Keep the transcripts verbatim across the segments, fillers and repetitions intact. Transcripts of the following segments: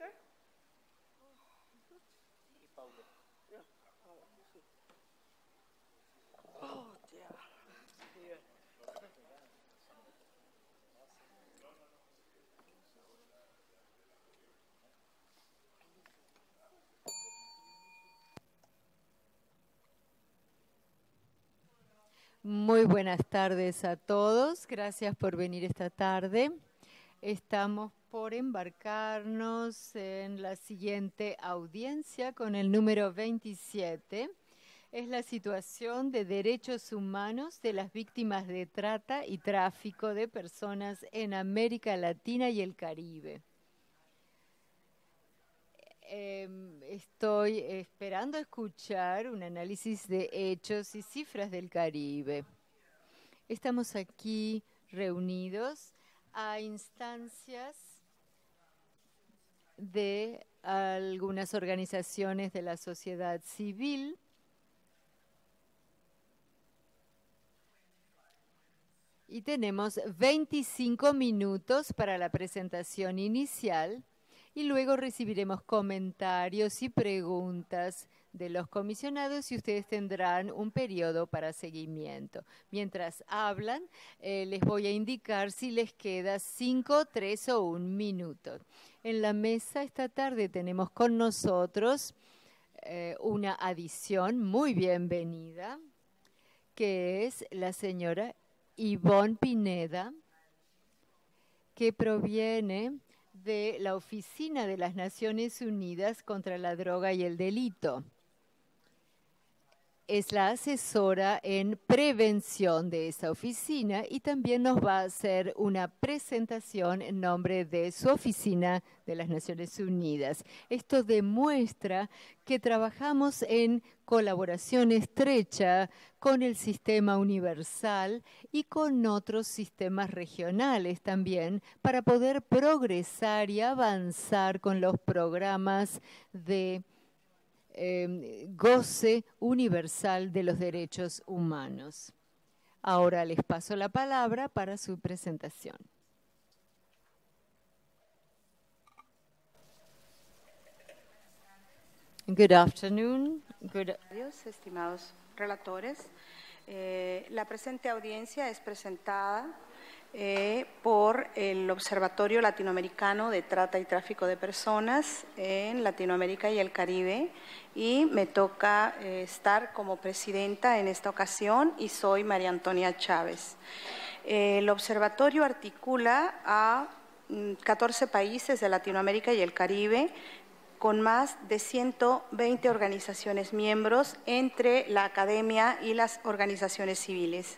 speaker? Oh, yeah. Yeah. Muy buenas tardes a todos. Gracias por venir esta tarde. Estamos por embarcarnos en la siguiente audiencia con el número veintisiete. Es la situación de derechos humanos de las víctimas de trata y tráfico de personas en América Latina y el Caribe. Eh, estoy esperando escuchar un análisis de hechos y cifras del Caribe. Estamos aquí reunidos a instancias de algunas organizaciones de la sociedad civil y tenemos veinticinco minutos para la presentación inicial y luego recibiremos comentarios y preguntas de los comisionados y ustedes tendrán un periodo para seguimiento. Mientras hablan, eh, les voy a indicar si les queda cinco, tres o un minuto. En la mesa esta tarde tenemos con nosotros eh, una adición muy bienvenida, que es la señora Ivonne Pineda, que proviene de la Oficina de las Naciones Unidas contra la Droga y el Delito. Es la asesora en prevención de esa oficina y también nos va a hacer una presentación en nombre de su Oficina de las Naciones Unidas. Esto demuestra que trabajamos en colaboración estrecha con el sistema universal y con otros sistemas regionales también para poder progresar y avanzar con los programas de Eh, goce universal de los derechos humanos. Ahora les paso la palabra para su presentación. Good afternoon. Good... Estimados relatores, eh, la presente audiencia es presentada Eh, por el Observatorio Latinoamericano de Trata y Tráfico de Personas en Latinoamérica y el Caribe, y me toca eh, estar como presidenta en esta ocasión y soy María Antonia Chávez. Eh, el observatorio articula a catorce países de Latinoamérica y el Caribe con más de ciento veinte organizaciones miembros entre la academia y las organizaciones civiles.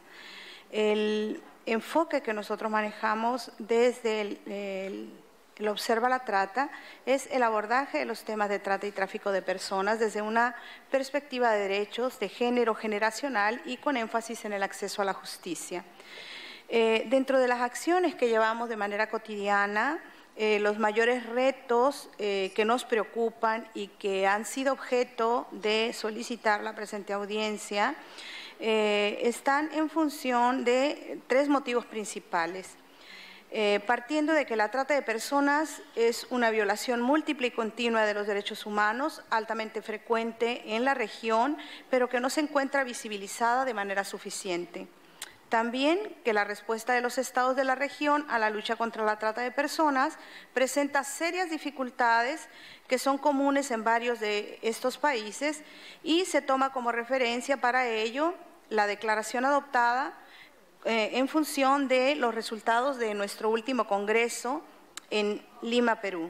El enfoque que nosotros manejamos desde el, el, el Observa la Trata es el abordaje de los temas de trata y tráfico de personas desde una perspectiva de derechos, de género generacional y con énfasis en el acceso a la justicia. Eh, dentro de las acciones que llevamos de manera cotidiana, eh, los mayores retos eh, que nos preocupan y que han sido objeto de solicitar la presente audiencia Eh, están en función de tres motivos principales. Eh, partiendo de que la trata de personas es una violación múltiple y continua de los derechos humanos, altamente frecuente en la región, pero que no se encuentra visibilizada de manera suficiente. También que la respuesta de los estados de la región a la lucha contra la trata de personas presenta serias dificultades que son comunes en varios de estos países y se toma como referencia para ello la declaración adoptada eh, en función de los resultados de nuestro último congreso en Lima, Perú.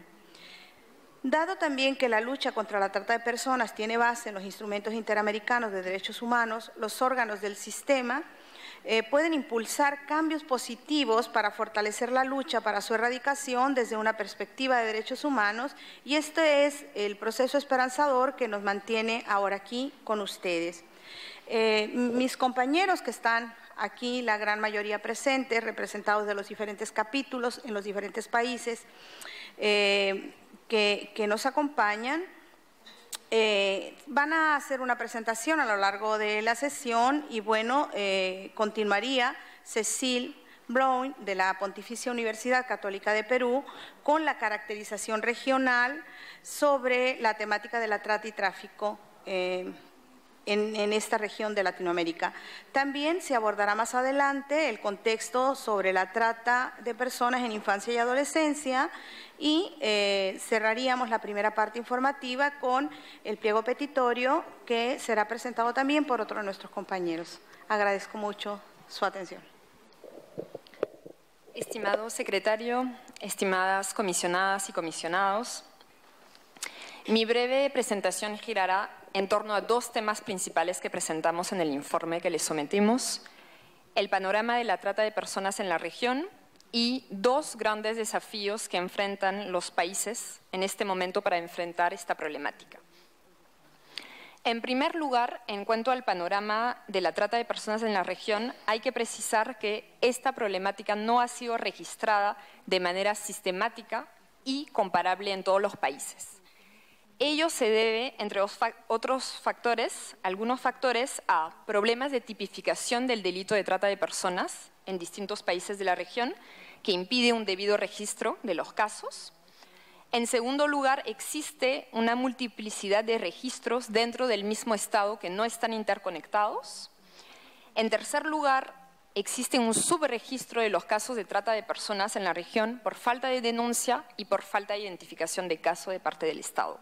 Dado también que la lucha contra la trata de personas tiene base en los instrumentos interamericanos de derechos humanos, los órganos del sistema Eh, pueden impulsar cambios positivos para fortalecer la lucha para su erradicación desde una perspectiva de derechos humanos, y este es el proceso esperanzador que nos mantiene ahora aquí con ustedes. Eh, mis compañeros que están aquí, la gran mayoría presentes, representados de los diferentes capítulos en los diferentes países eh, que, que nos acompañan, Eh, van a hacer una presentación a lo largo de la sesión y bueno, eh, continuaría Cecil Brown de la Pontificia Universidad Católica de Perú con la caracterización regional sobre la temática de la trata y tráfico eh, En, en esta región de Latinoamérica. También se abordará más adelante el contexto sobre la trata de personas en infancia y adolescencia y eh, cerraríamos la primera parte informativa con el pliego petitorio que será presentado también por otro de nuestros compañeros. Agradezco mucho su atención. Estimado secretario, estimadas comisionadas y comisionados, mi breve presentación girará en torno a dos temas principales que presentamos en el informe que les sometimos: el panorama de la trata de personas en la región y dos grandes desafíos que enfrentan los países en este momento para enfrentar esta problemática. En primer lugar, en cuanto al panorama de la trata de personas en la región, hay que precisar que esta problemática no ha sido registrada de manera sistemática y comparable en todos los países. Ello se debe, entre otros factores, algunos factores, a problemas de tipificación del delito de trata de personas en distintos países de la región, que impide un debido registro de los casos. En segundo lugar, existe una multiplicidad de registros dentro del mismo Estado que no están interconectados. En tercer lugar, existe un subregistro de los casos de trata de personas en la región por falta de denuncia y por falta de identificación de caso de parte del Estado.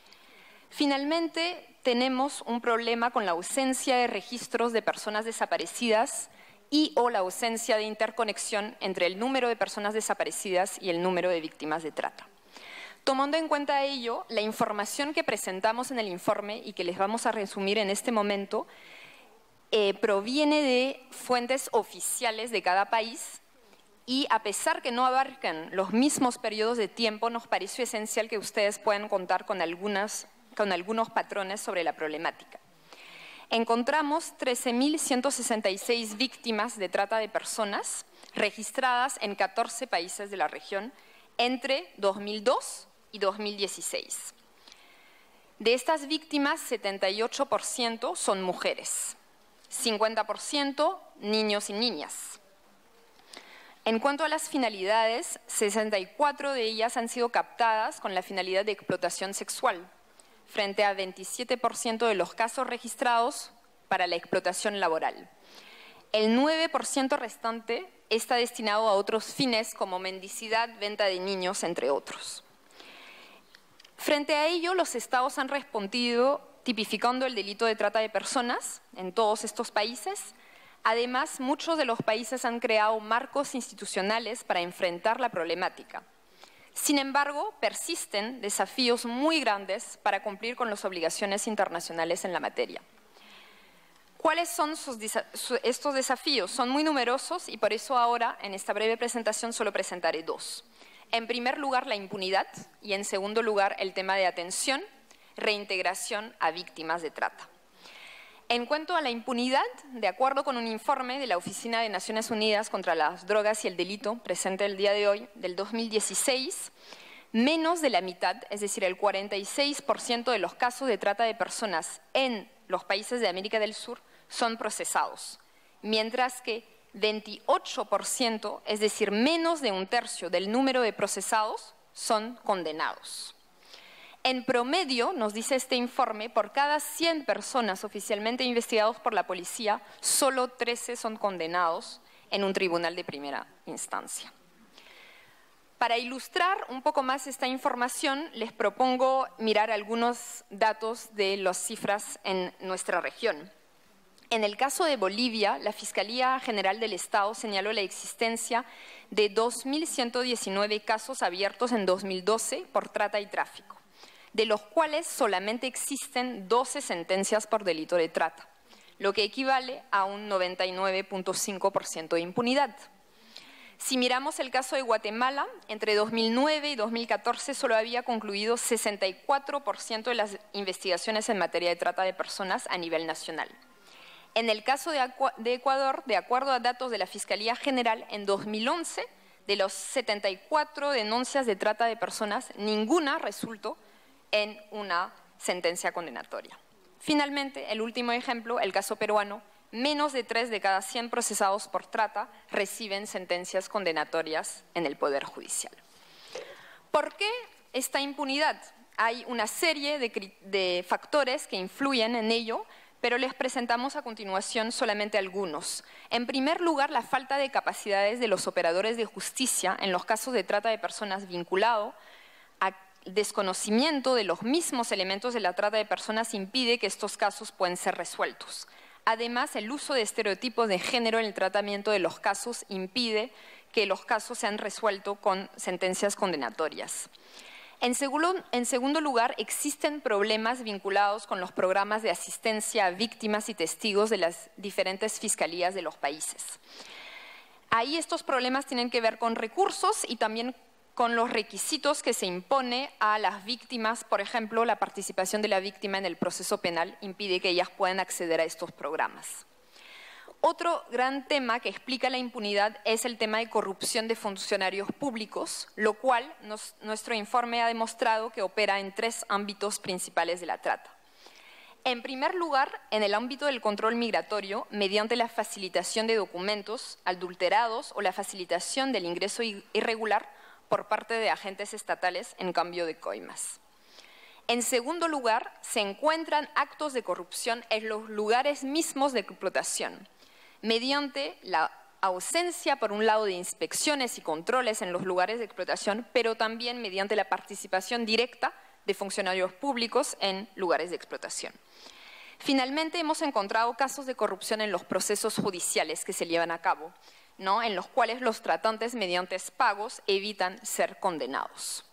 Finalmente, tenemos un problema con la ausencia de registros de personas desaparecidas y o la ausencia de interconexión entre el número de personas desaparecidas y el número de víctimas de trata. Tomando en cuenta ello, la información que presentamos en el informe y que les vamos a resumir en este momento eh, proviene de fuentes oficiales de cada país y a pesar que no abarcan los mismos periodos de tiempo, nos pareció esencial que ustedes puedan contar con algunas con algunos patrones sobre la problemática. Encontramos trece mil ciento sesenta y seis víctimas de trata de personas registradas en catorce países de la región entre dos mil dos y dos mil dieciséis. De estas víctimas, setenta y ocho por ciento son mujeres, cincuenta por ciento niños y niñas. En cuanto a las finalidades, sesenta y cuatro de ellas han sido captadas con la finalidad de explotación sexual, frente a veintisiete por ciento de los casos registrados para la explotación laboral. El nueve por ciento restante está destinado a otros fines como mendicidad, venta de niños, entre otros. Frente a ello, los estados han respondido tipificando el delito de trata de personas en todos estos países. Además, muchos de los países han creado marcos institucionales para enfrentar la problemática. Sin embargo, persisten desafíos muy grandes para cumplir con las obligaciones internacionales en la materia. ¿Cuáles son sus, estos desafíos? Son muy numerosos y por eso ahora, en esta breve presentación, solo presentaré dos. En primer lugar, la impunidad y en segundo lugar, el tema de atención, reintegración a víctimas de trata. En cuanto a la impunidad, de acuerdo con un informe de la Oficina de Naciones Unidas contra las Drogas y el Delito, presente el día de hoy, del dos mil dieciséis, menos de la mitad, es decir, el cuarenta y seis por ciento de los casos de trata de personas en los países de América del Sur son procesados, mientras que veintiocho por ciento, es decir, menos de un tercio del número de procesados, son condenados. En promedio, nos dice este informe, por cada cien personas oficialmente investigados por la policía, solo trece son condenados en un tribunal de primera instancia. Para ilustrar un poco más esta información, les propongo mirar algunos datos de las cifras en nuestra región. En el caso de Bolivia, la Fiscalía General del Estado señaló la existencia de dos mil ciento diecinueve casos abiertos en dos mil doce por trata y tráfico, de los cuales solamente existen doce sentencias por delito de trata, lo que equivale a un noventa y nueve punto cinco por ciento de impunidad. Si miramos el caso de Guatemala, entre dos mil nueve y dos mil catorce solo había concluido sesenta y cuatro por ciento de las investigaciones en materia de trata de personas a nivel nacional. En el caso de Ecuador, de acuerdo a datos de la Fiscalía General, en dos mil once, de los setenta y cuatro denuncias de trata de personas, ninguna resultó en una sentencia condenatoria. Finalmente, el último ejemplo, el caso peruano, menos de tres de cada cien procesados por trata reciben sentencias condenatorias en el Poder Judicial. ¿Por qué esta impunidad? Hay una serie de, de factores que influyen en ello, pero les presentamos a continuación solamente algunos. En primer lugar, la falta de capacidades de los operadores de justicia en los casos de trata de personas vinculado a desconocimiento de los mismos elementos de la trata de personas impide que estos casos puedan ser resueltos. Además, el uso de estereotipos de género en el tratamiento de los casos impide que los casos sean resueltos con sentencias condenatorias. En segundo, en segundo lugar, existen problemas vinculados con los programas de asistencia a víctimas y testigos de las diferentes fiscalías de los países. Ahí estos problemas tienen que ver con recursos y también con los requisitos que se impone a las víctimas. Por ejemplo, la participación de la víctima en el proceso penal impide que ellas puedan acceder a estos programas. Otro gran tema que explica la impunidad es el tema de corrupción de funcionarios públicos, lo cual nos, nuestro informe ha demostrado que opera en tres ámbitos principales de la trata. En primer lugar, en el ámbito del control migratorio, mediante la facilitación de documentos adulterados o la facilitación del ingreso irregular por parte de agentes estatales en cambio de coimas. En segundo lugar, se encuentran actos de corrupción en los lugares mismos de explotación, mediante la ausencia, por un lado, de inspecciones y controles en los lugares de explotación, pero también mediante la participación directa de funcionarios públicos en lugares de explotación. Finalmente, hemos encontrado casos de corrupción en los procesos judiciales que se llevan a cabo, ¿no?, en los cuales los tratantes, mediante pagos, evitan ser condenados.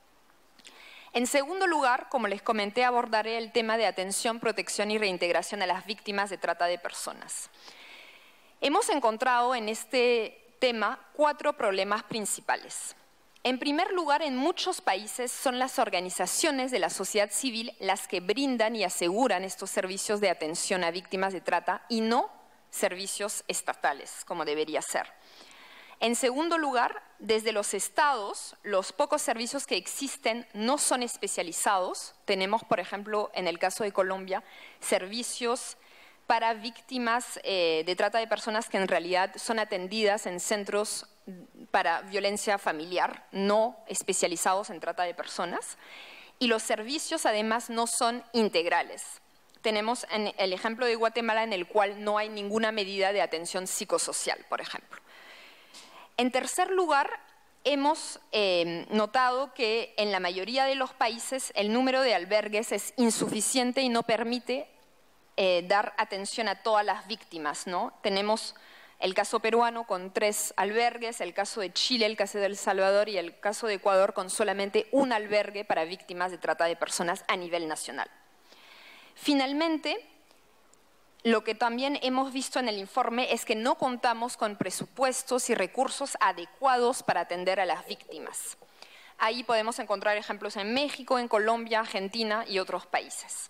En segundo lugar, como les comenté, abordaré el tema de atención, protección y reintegración a las víctimas de trata de personas. Hemos encontrado en este tema cuatro problemas principales. En primer lugar, en muchos países son las organizaciones de la sociedad civil las que brindan y aseguran estos servicios de atención a víctimas de trata y no servicios estatales, como debería ser. En segundo lugar, desde los estados, los pocos servicios que existen no son especializados. Tenemos, por ejemplo, en el caso de Colombia, servicios para víctimas eh, de trata de personas que en realidad son atendidas en centros para violencia familiar, no especializados en trata de personas. Y los servicios además no son integrales. Tenemos en el ejemplo de Guatemala en el cual no hay ninguna medida de atención psicosocial, por ejemplo. En tercer lugar, hemos eh, notado que en la mayoría de los países el número de albergues es insuficiente y no permite eh, dar atención a todas las víctimas, ¿no? Tenemos el caso peruano con tres albergues, el caso de Chile, el caso de El Salvador y el caso de Ecuador con solamente un albergue para víctimas de trata de personas a nivel nacional. Finalmente, lo que también hemos visto en el informe es que no contamos con presupuestos y recursos adecuados para atender a las víctimas. Ahí podemos encontrar ejemplos en México, en Colombia, Argentina y otros países.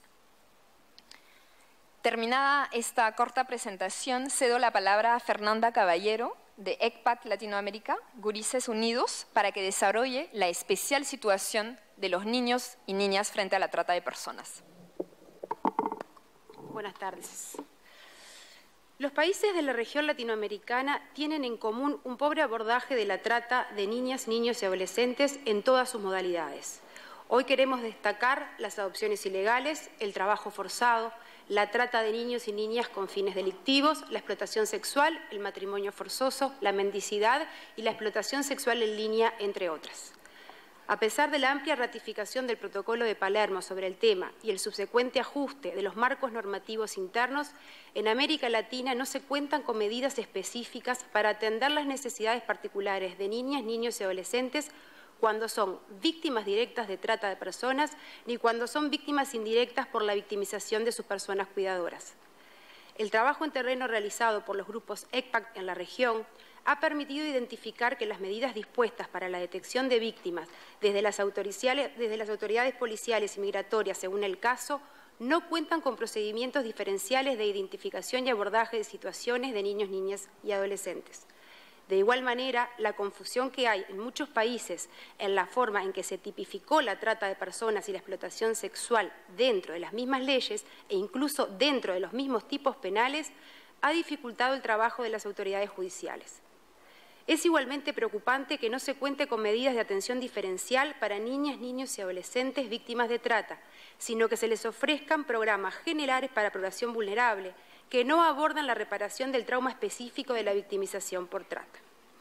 Terminada esta corta presentación, cedo la palabra a Fernanda Caballero, de ECPAT Latinoamérica, Gurises Unidos, para que desarrolle la especial situación de los niños y niñas frente a la trata de personas. Buenas tardes. Los países de la región latinoamericana tienen en común un pobre abordaje de la trata de niñas, niños y adolescentes en todas sus modalidades. Hoy queremos destacar las adopciones ilegales, el trabajo forzado, la trata de niños y niñas con fines delictivos, la explotación sexual, el matrimonio forzoso, la mendicidad y la explotación sexual en línea, entre otras. A pesar de la amplia ratificación del Protocolo de Palermo sobre el tema y el subsecuente ajuste de los marcos normativos internos, en América Latina no se cuentan con medidas específicas para atender las necesidades particulares de niñas, niños y adolescentes cuando son víctimas directas de trata de personas ni cuando son víctimas indirectas por la victimización de sus personas cuidadoras. El trabajo en terreno realizado por los grupos ECPAT en la región ha permitido identificar que las medidas dispuestas para la detección de víctimas desde las autoridades, desde las autoridades policiales y migratorias, según el caso, no cuentan con procedimientos diferenciales de identificación y abordaje de situaciones de niños, niñas y adolescentes. De igual manera, la confusión que hay en muchos países en la forma en que se tipificó la trata de personas y la explotación sexual dentro de las mismas leyes e incluso dentro de los mismos tipos penales ha dificultado el trabajo de las autoridades judiciales. Es igualmente preocupante que no se cuente con medidas de atención diferencial para niñas, niños y adolescentes víctimas de trata, sino que se les ofrezcan programas generales para población vulnerable, que no abordan la reparación del trauma específico de la victimización por trata.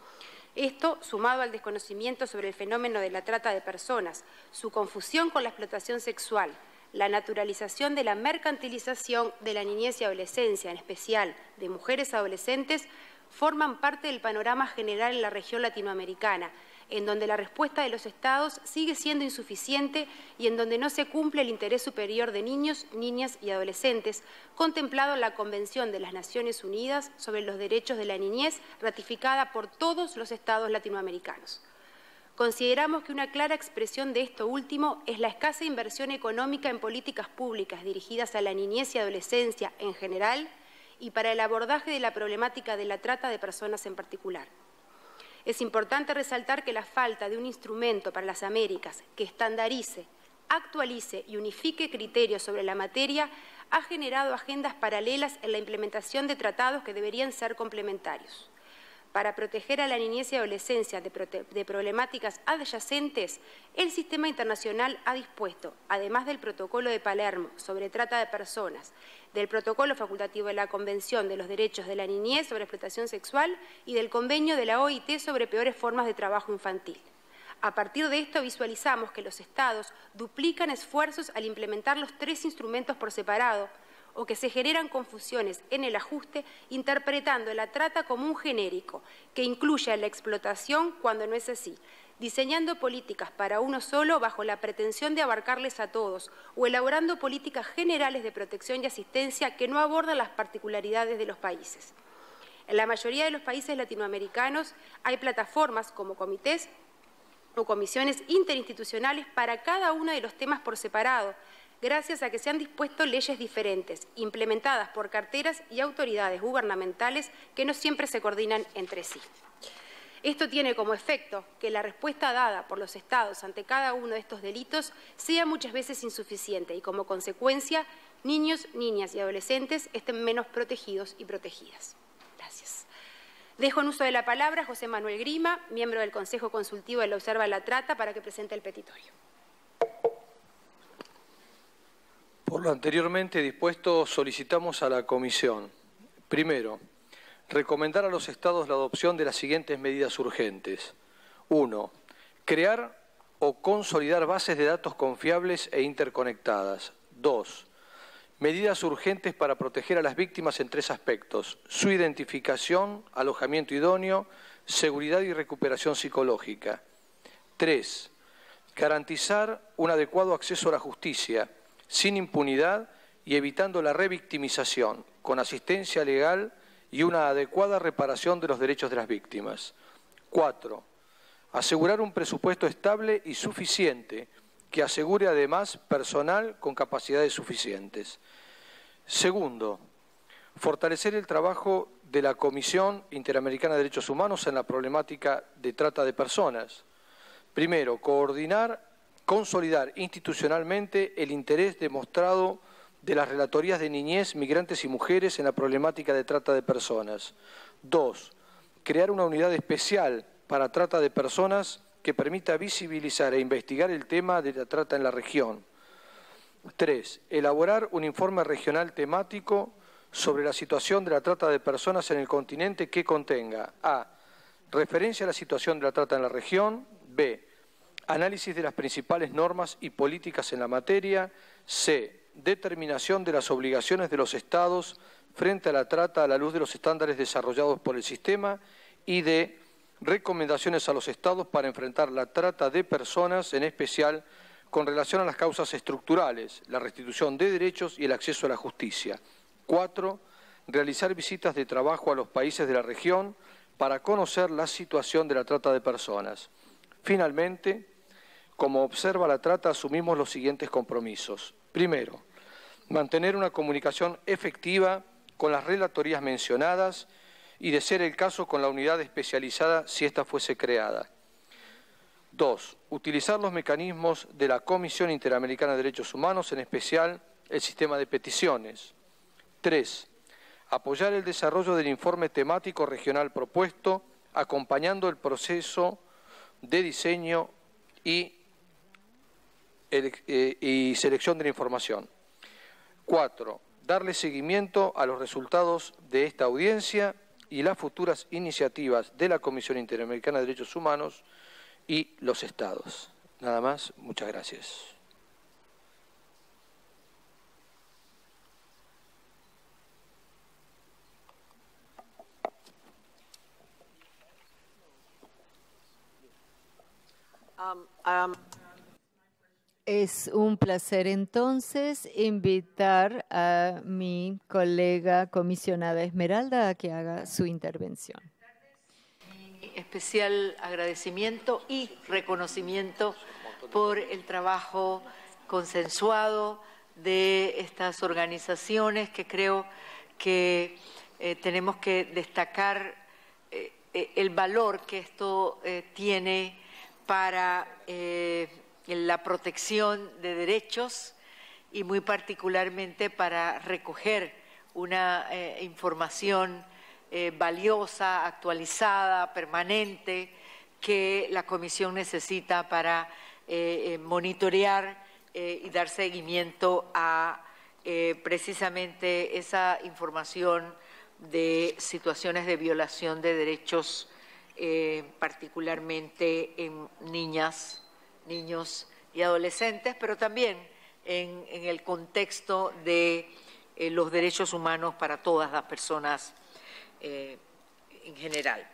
Esto, sumado al desconocimiento sobre el fenómeno de la trata de personas, su confusión con la explotación sexual, la naturalización de la mercantilización de la niñez y adolescencia, en especial de mujeres adolescentes, forman parte del panorama general en la región latinoamericana, en donde la respuesta de los Estados sigue siendo insuficiente y en donde no se cumple el interés superior de niños, niñas y adolescentes, contemplado en la Convención de las Naciones Unidas sobre los Derechos de la Niñez, ratificada por todos los Estados latinoamericanos. Consideramos que una clara expresión de esto último es la escasa inversión económica en políticas públicas dirigidas a la niñez y adolescencia en general y para el abordaje de la problemática de la trata de personas en particular. Es importante resaltar que la falta de un instrumento para las Américas que estandarice, actualice y unifique criterios sobre la materia ha generado agendas paralelas en la implementación de tratados que deberían ser complementarios. Para proteger a la niñez y adolescencia de, de problemáticas adyacentes, el sistema internacional ha dispuesto, además del Protocolo de Palermo sobre trata de personas, del Protocolo facultativo de la Convención de los Derechos de la Niñez sobre explotación sexual y del Convenio de la O I T sobre peores formas de trabajo infantil. A partir de esto visualizamos que los Estados duplican esfuerzos al implementar los tres instrumentos por separado, o que se generan confusiones en el ajuste interpretando la trata como un genérico que incluya la explotación cuando no es así, diseñando políticas para uno solo bajo la pretensión de abarcarles a todos o elaborando políticas generales de protección y asistencia que no abordan las particularidades de los países. En la mayoría de los países latinoamericanos hay plataformas como comités o comisiones interinstitucionales para cada uno de los temas por separado, gracias a que se han dispuesto leyes diferentes, implementadas por carteras y autoridades gubernamentales que no siempre se coordinan entre sí. Esto tiene como efecto que la respuesta dada por los Estados ante cada uno de estos delitos sea muchas veces insuficiente y, como consecuencia, niños, niñas y adolescentes estén menos protegidos y protegidas. Gracias. Dejo en uso de la palabra a José Manuel Grima, miembro del Consejo Consultivo de la Observa la Trata, para que presente el petitorio. Por lo anteriormente dispuesto, solicitamos a la Comisión, primero, recomendar a los Estados la adopción de las siguientes medidas urgentes. Uno, crear o consolidar bases de datos confiables e interconectadas. Dos, medidas urgentes para proteger a las víctimas en tres aspectos: su identificación, alojamiento idóneo, seguridad y recuperación psicológica. Tres, garantizar un adecuado acceso a la justicia, sin impunidad y evitando la revictimización, con asistencia legal y una adecuada reparación de los derechos de las víctimas. Cuatro, asegurar un presupuesto estable y suficiente, que asegure además personal con capacidades suficientes. Segundo, fortalecer el trabajo de la Comisión Interamericana de Derechos Humanos en la problemática de trata de personas. Primero, coordinar consolidar institucionalmente el interés demostrado de las relatorías de niñez, migrantes y mujeres en la problemática de trata de personas. Dos, crear una unidad especial para trata de personas que permita visibilizar e investigar el tema de la trata en la región. Tres, elaborar un informe regional temático sobre la situación de la trata de personas en el continente que contenga a. Referencia a la situación de la trata en la región. B. Análisis de las principales normas y políticas en la materia. C. Determinación de las obligaciones de los Estados frente a la trata a la luz de los estándares desarrollados por el sistema. Y D. Recomendaciones a los Estados para enfrentar la trata de personas, en especial con relación a las causas estructurales, la restitución de derechos y el acceso a la justicia. Cuatro. Realizar visitas de trabajo a los países de la región para conocer la situación de la trata de personas. Finalmente, como observa la trata, asumimos los siguientes compromisos. Primero, mantener una comunicación efectiva con las relatorías mencionadas y, de ser el caso, con la unidad especializada si ésta fuese creada. Dos, utilizar los mecanismos de la Comisión Interamericana de Derechos Humanos, en especial el sistema de peticiones. Tres, apoyar el desarrollo del informe temático regional propuesto, acompañando el proceso de diseño y, eh, y selección de la información. Cuatro, darle seguimiento a los resultados de esta audiencia y las futuras iniciativas de la Comisión Interamericana de Derechos Humanos y los Estados. Nada más, muchas gracias. Um, um. Es un placer entonces invitar a mi colega comisionada Esmeralda a que haga su intervención. Especial agradecimiento y reconocimiento por el trabajo consensuado de estas organizaciones, que creo que eh, tenemos que destacar eh, el valor que esto eh, tiene para eh, la protección de derechos y muy particularmente para recoger una eh, información eh, valiosa, actualizada, permanente, que la Comisión necesita para eh, eh, monitorear eh, y dar seguimiento a eh, precisamente esa información de situaciones de violación de derechos, eh, particularmente en niñas, niños y adolescentes, pero también en, en el contexto de eh, los derechos humanos para todas las personas eh, en general.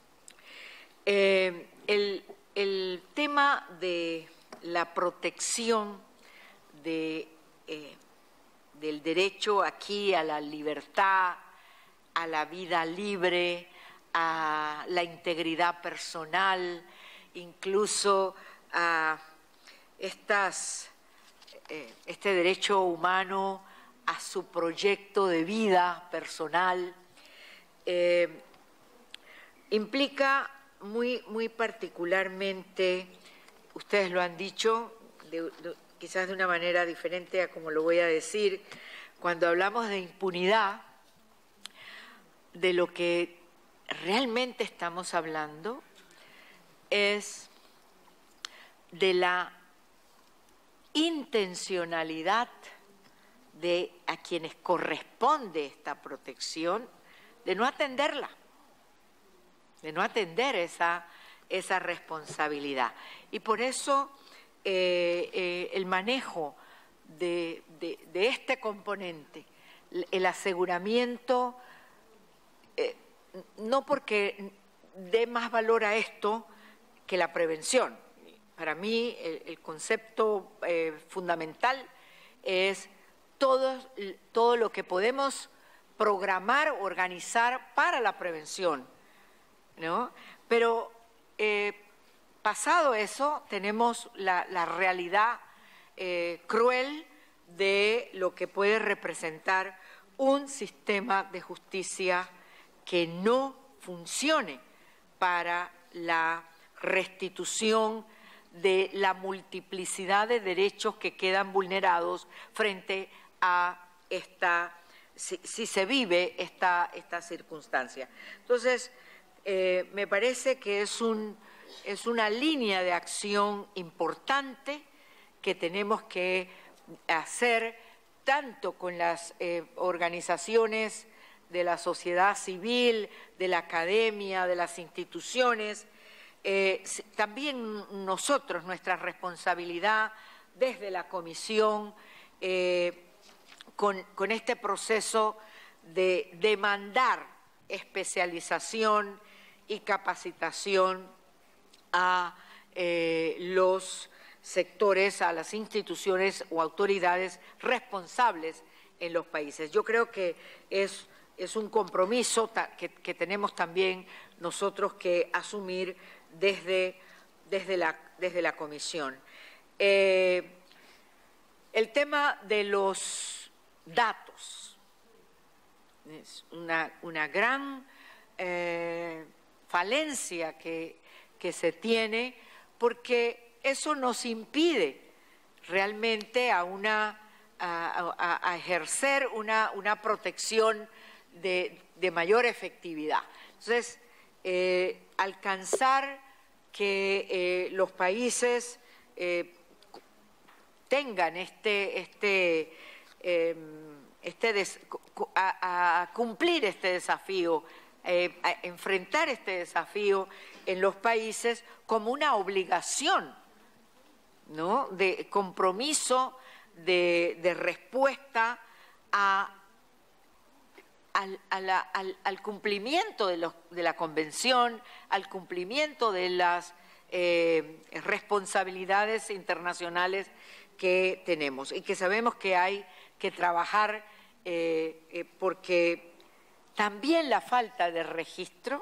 Eh, el, el tema de la protección de, eh, del derecho aquí a la libertad, a la vida libre, a la integridad personal, incluso a estas, eh, este derecho humano a su proyecto de vida personal, eh, implica muy, muy particularmente, ustedes lo han dicho, de, de, quizás de una manera diferente a como lo voy a decir, cuando hablamos de impunidad, de lo que realmente estamos hablando es de la intencionalidad de a quienes corresponde esta protección de no atenderla, de no atender esa, esa responsabilidad. Y por eso eh, eh, el manejo de, de, de este componente, el aseguramiento, eh, no porque dé más valor a esto que la prevención. Para mí el, el concepto eh, fundamental es todo, todo lo que podemos programar, organizar para la prevención, ¿no? Pero eh, pasado eso tenemos la, la realidad eh, cruel de lo que puede representar un sistema de justicia que no funcione para la restitución de la multiplicidad de derechos que quedan vulnerados frente a esta, si, si se vive esta, esta circunstancia. Entonces, eh, me parece que es, un, es una línea de acción importante que tenemos que hacer tanto con las eh, organizaciones de la sociedad civil, de la academia, de las instituciones, eh, también nosotros, nuestra responsabilidad desde la Comisión, eh, con, con este proceso de demandar especialización y capacitación a eh, los sectores, a las instituciones o autoridades responsables en los países. Yo creo que es, es un compromiso que, que tenemos también nosotros que asumir desde, desde, la, desde la Comisión. Eh, el tema de los datos es una, una gran eh, falencia que, que se tiene, porque eso nos impide realmente a, una, a, a, a ejercer una, una protección de, de mayor efectividad. Entonces, eh, alcanzar que eh, los países eh, tengan este, este, eh, este des, a, a cumplir este desafío, eh, a enfrentar este desafío en los países como una obligación, ¿no?, de compromiso, de, de respuesta a, al, a la, al, al cumplimiento de, los, de la Convención, al cumplimiento de las eh, responsabilidades internacionales que tenemos y que sabemos que hay que trabajar eh, eh, porque también la falta de registro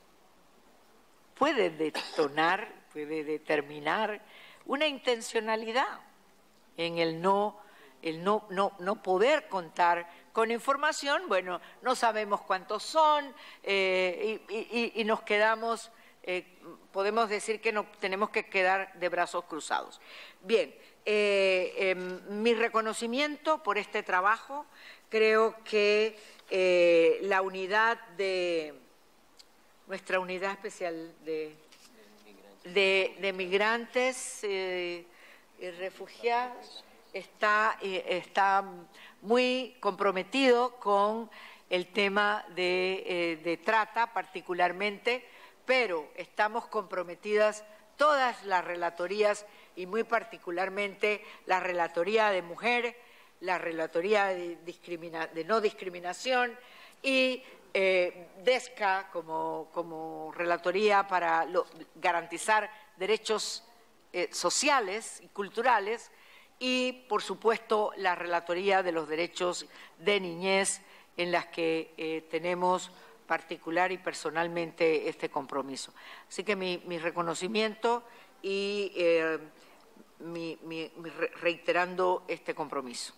puede detonar, puede determinar una intencionalidad en el no, el no, no, no poder contar con información. Bueno, no sabemos cuántos son eh, y, y, y nos quedamos, eh, podemos decir que no, tenemos que quedar de brazos cruzados. Bien, eh, eh, mi reconocimiento por este trabajo. Creo que eh, la unidad de, nuestra unidad especial de, de, de migrantes eh, y refugiados está, eh, está muy comprometido con el tema de, eh, de trata particularmente, pero estamos comprometidas todas las relatorías y muy particularmente la relatoría de mujer, la relatoría de, discrimina, de no discriminación y eh, DESCA como, como relatoría para lo, garantizar derechos eh, sociales y culturales y, por supuesto, la relatoría de los derechos de niñez en las que eh, tenemos particular y personalmente este compromiso. Así que mi, mi reconocimiento y eh, mi, mi, mi reiterando este compromiso.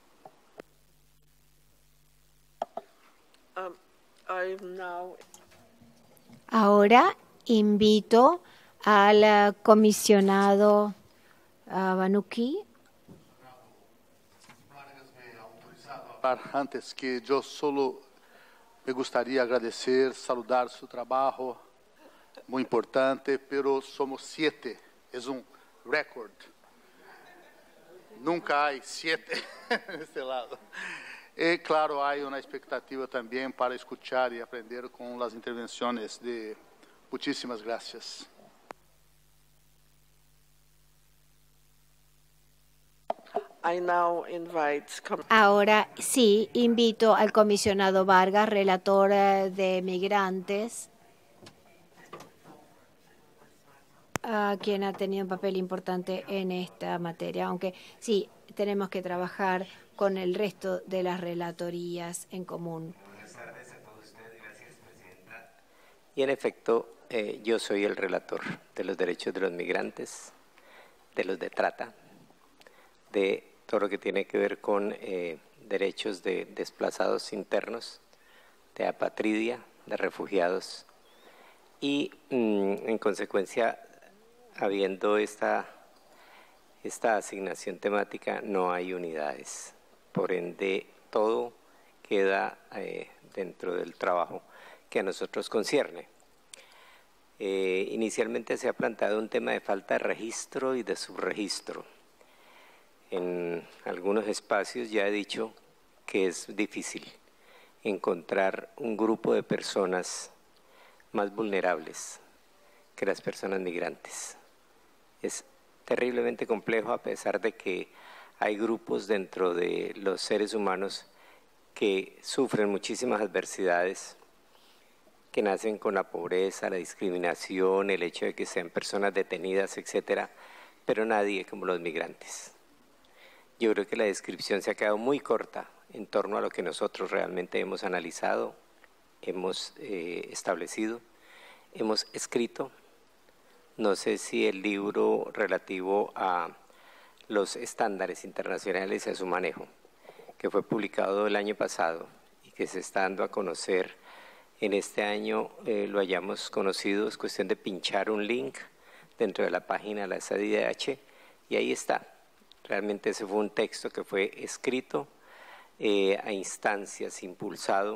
Um, I'm now... Ahora invito al comisionado uh, Banuki. Antes que yo solo me gustaría agradecer, saludar su trabajo, muy importante, pero somos siete, es un récord. Nunca hay siete en este lado. Y claro, hay una expectativa también para escuchar y aprender con las intervenciones de muchísimas gracias. I now invite... Ahora sí, invito al comisionado Vargas, relator de migrantes, a quien ha tenido un papel importante en esta materia, aunque sí, tenemos que trabajar con el resto de las relatorías en común. Buenas tardes a todos ustedes, gracias, Presidenta. Y en efecto, eh, yo soy el relator de los derechos de los migrantes, de los de trata, de todo lo que tiene que ver con eh, derechos de desplazados internos, de apatridia, de refugiados y mm, en consecuencia, habiendo esta, esta asignación temática, no hay unidades. Por ende, todo queda eh, dentro del trabajo que a nosotros concierne. Eh, inicialmente se ha planteado un tema de falta de registro y de subregistro. En algunos espacios ya he dicho que es difícil encontrar un grupo de personas más vulnerables que las personas migrantes. Es terriblemente complejo a pesar de que hay grupos dentro de los seres humanos que sufren muchísimas adversidades, que nacen con la pobreza, la discriminación, el hecho de que sean personas detenidas, etcétera, pero nadie como los migrantes. Yo creo que la descripción se ha quedado muy corta en torno a lo que nosotros realmente hemos analizado, hemos eh, establecido, hemos escrito. No sé si el libro relativo a los estándares internacionales y a su manejo, que fue publicado el año pasado y que se está dando a conocer en este año, eh, lo hayamos conocido, es cuestión de pinchar un link dentro de la página de la S A D I D H y ahí está. Realmente ese fue un texto que fue escrito eh, a instancias, impulsado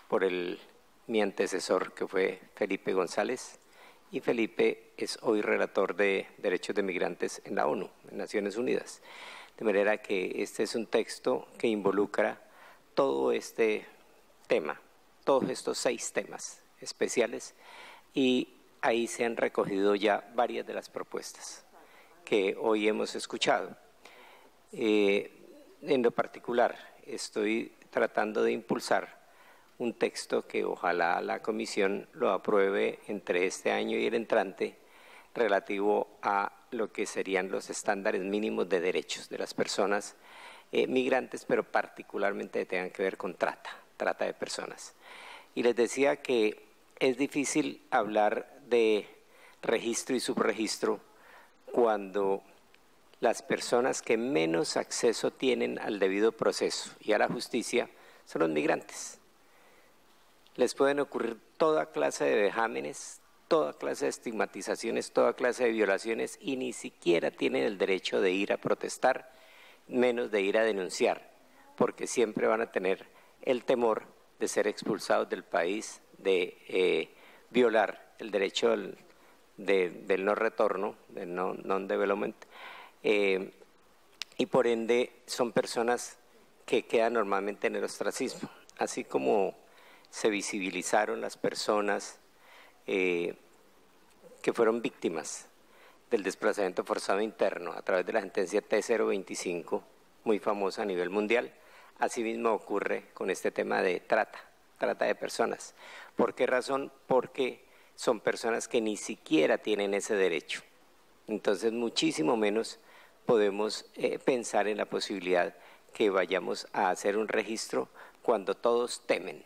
por el, mi antecesor, que fue Felipe González, y Felipe es hoy relator de Derechos de Migrantes en la ONU, en Naciones Unidas. De manera que este es un texto que involucra todo este tema, todos estos seis temas especiales, y ahí se han recogido ya varias de las propuestas que hoy hemos escuchado. Eh, en lo particular, estoy tratando de impulsar un texto que ojalá la Comisión lo apruebe entre este año y el entrante, relativo a lo que serían los estándares mínimos de derechos de las personas eh, migrantes, pero particularmente que tengan que ver con trata, trata de personas. Y les decía que es difícil hablar de registro y subregistro cuando las personas que menos acceso tienen al debido proceso y a la justicia son los migrantes. Les pueden ocurrir toda clase de vejámenes, toda clase de estigmatizaciones, toda clase de violaciones, y ni siquiera tienen el derecho de ir a protestar, menos de ir a denunciar, porque siempre van a tener el temor de ser expulsados del país, de eh, violar el derecho del, de, del no retorno, del no, non-development, eh, y por ende son personas que quedan normalmente en el ostracismo, así como se visibilizaron las personas eh, que fueron víctimas del desplazamiento forzado interno a través de la sentencia T cero veinticinco, muy famosa a nivel mundial. Asimismo ocurre con este tema de trata, trata de personas. ¿Por qué razón? Porque son personas que ni siquiera tienen ese derecho. Entonces, muchísimo menos podemos eh, pensar en la posibilidad que vayamos a hacer un registro cuando todos temen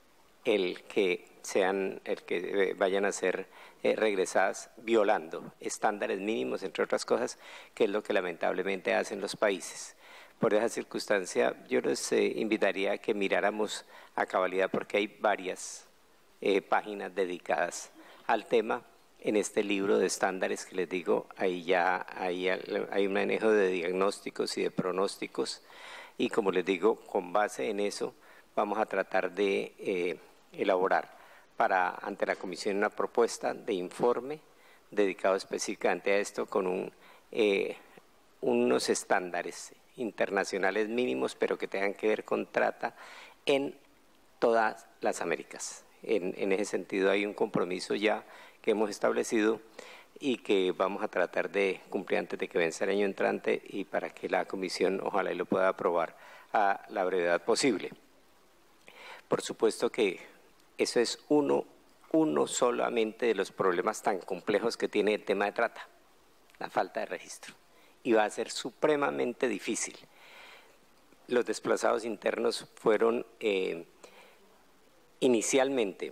el que sean, el que vayan a ser eh, regresadas violando estándares mínimos, entre otras cosas, que es lo que lamentablemente hacen los países. Por esa circunstancia, yo les eh, invitaría a que miráramos a cabalidad, porque hay varias eh, páginas dedicadas al tema. En este libro de estándares que les digo, ahí ya hay, hay un manejo de diagnósticos y de pronósticos, y como les digo, con base en eso vamos a tratar de eh, elaborar para ante la Comisión una propuesta de informe dedicado específicamente a esto, con un, eh, unos estándares internacionales mínimos, pero que tengan que ver con trata en todas las Américas. En, en ese sentido hay un compromiso ya que hemos establecido y que vamos a tratar de cumplir antes de que vence el año entrante, y para que la Comisión ojalá y lo pueda aprobar a la brevedad posible. Por supuesto que eso es uno, uno solamente de los problemas tan complejos que tiene el tema de trata, la falta de registro, y va a ser supremamente difícil. Los desplazados internos fueron eh, inicialmente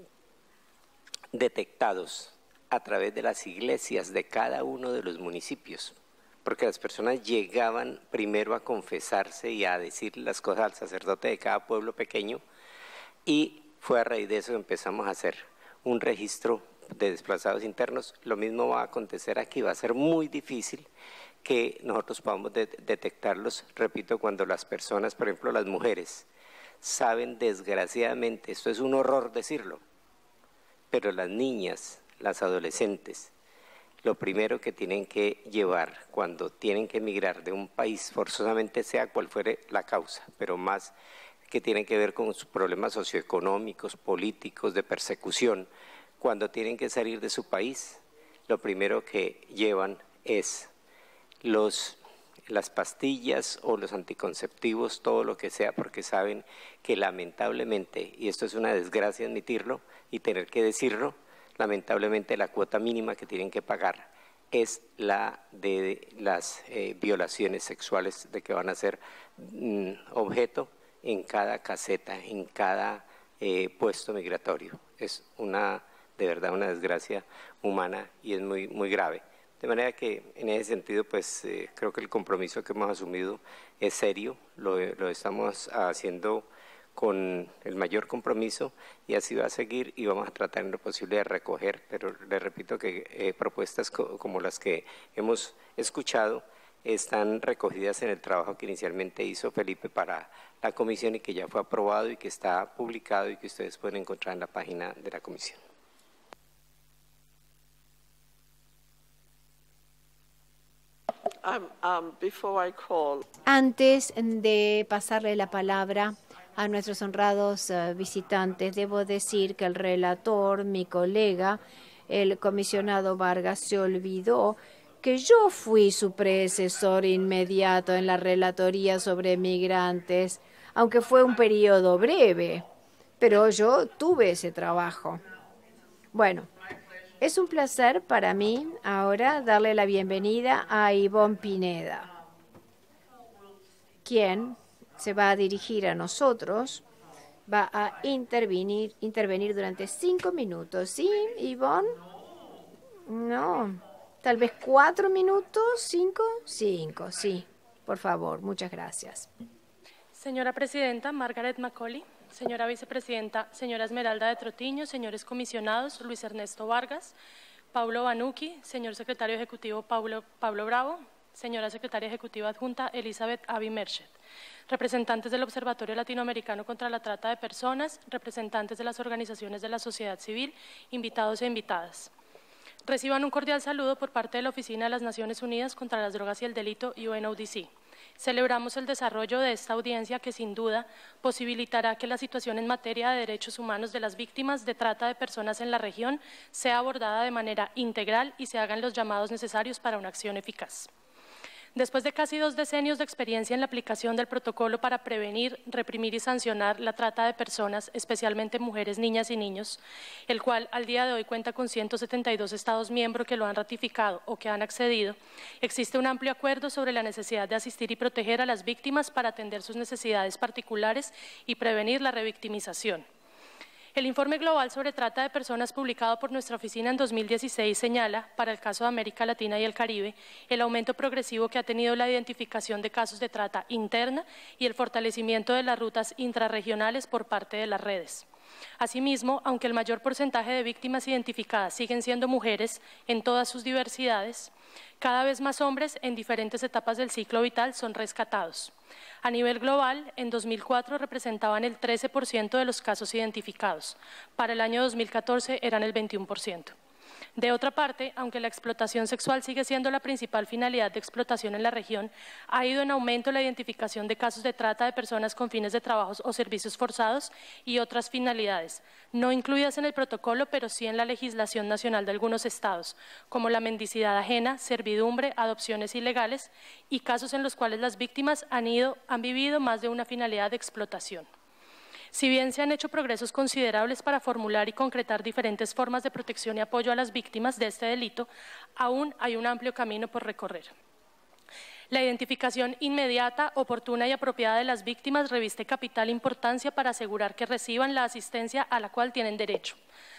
detectados a través de las iglesias de cada uno de los municipios, porque las personas llegaban primero a confesarse y a decir las cosas al sacerdote de cada pueblo pequeño, y fue a raíz de eso que empezamos a hacer un registro de desplazados internos. Lo mismo va a acontecer aquí, va a ser muy difícil que nosotros podamos de detectarlos, repito, cuando las personas, por ejemplo las mujeres, saben desgraciadamente, esto es un horror decirlo, pero las niñas, las adolescentes, lo primero que tienen que llevar cuando tienen que emigrar de un país, forzosamente sea cual fuere la causa, pero más que tienen que ver con sus problemas socioeconómicos, políticos, de persecución, cuando tienen que salir de su país, lo primero que llevan es los, las pastillas o los anticonceptivos, todo lo que sea, porque saben que lamentablemente, y esto es una desgracia admitirlo y tener que decirlo, lamentablemente la cuota mínima que tienen que pagar es la de las eh, violaciones sexuales de que van a ser mm, objeto en cada caseta, en cada eh, puesto migratorio. Es una, de verdad, una desgracia humana y es muy, muy grave. De manera que en ese sentido, pues eh, creo que el compromiso que hemos asumido es serio, lo, lo estamos haciendo con el mayor compromiso y así va a seguir, y vamos a tratar en lo posible de recoger, pero les repito que eh, propuestas co como las que hemos escuchado están recogidas en el trabajo que inicialmente hizo Felipe para la comisión y que ya fue aprobado y que está publicado y que ustedes pueden encontrar en la página de la comisión. Um, um, before I call, Antes de pasarle la palabra a nuestros honrados uh, visitantes, debo decir que el relator, mi colega, el comisionado Vargas, se olvidó que yo fui su predecesor inmediato en la relatoría sobre migrantes, aunque fue un periodo breve, pero yo tuve ese trabajo. Bueno, es un placer para mí ahora darle la bienvenida a Ivonne Pineda, quien se va a dirigir a nosotros, va a intervenir, intervenir durante cinco minutos. ¿Sí, Ivonne? No, tal vez cuatro minutos, cinco, cinco, sí, por favor, muchas gracias. Señora Presidenta, Margaret Macaulay. Señora Vicepresidenta, señora Esmeralda de Trotiño, señores comisionados, Luis Ernesto Vargas, Paulo Banucchi, señor Secretario Ejecutivo Pablo, Pablo Bravo, señora Secretaria Ejecutiva Adjunta Elizabeth Avi Merched, representantes del Observatorio Latinoamericano contra la Trata de Personas, representantes de las organizaciones de la sociedad civil, invitados e invitadas. Reciban un cordial saludo por parte de la Oficina de las Naciones Unidas contra las Drogas y el Delito, U N O D C. Celebramos el desarrollo de esta audiencia que sin duda posibilitará que la situación en materia de derechos humanos de las víctimas de trata de personas en la región sea abordada de manera integral y se hagan los llamados necesarios para una acción eficaz. Después de casi dos decenios de experiencia en la aplicación del protocolo para prevenir, reprimir y sancionar la trata de personas, especialmente mujeres, niñas y niños, el cual al día de hoy cuenta con ciento setenta y dos Estados miembros que lo han ratificado o que han accedido, existe un amplio acuerdo sobre la necesidad de asistir y proteger a las víctimas para atender sus necesidades particulares y prevenir la revictimización. El informe global sobre trata de personas publicado por nuestra oficina en dos mil dieciséis señala, para el caso de América Latina y el Caribe, el aumento progresivo que ha tenido la identificación de casos de trata interna y el fortalecimiento de las rutas intrarregionales por parte de las redes. Asimismo, aunque el mayor porcentaje de víctimas identificadas siguen siendo mujeres en todas sus diversidades, cada vez más hombres en diferentes etapas del ciclo vital son rescatados. A nivel global, en dos mil cuatro representaban el trece por ciento de los casos identificados. Para el año dos mil catorce eran el veintiuno por ciento. De otra parte, aunque la explotación sexual sigue siendo la principal finalidad de explotación en la región, ha ido en aumento la identificación de casos de trata de personas con fines de trabajos o servicios forzados y otras finalidades, no incluidas en el protocolo, pero sí en la legislación nacional de algunos estados, como la mendicidad ajena, servidumbre, adopciones ilegales y casos en los cuales las víctimas han, ido, han vivido más de una finalidad de explotación. Si bien se han hecho progresos considerables para formular y concretar diferentes formas de protección y apoyo a las víctimas de este delito, aún hay un amplio camino por recorrer. La identificación inmediata, oportuna y apropiada de las víctimas reviste capital importancia para asegurar que reciban la asistencia a la cual tienen derecho,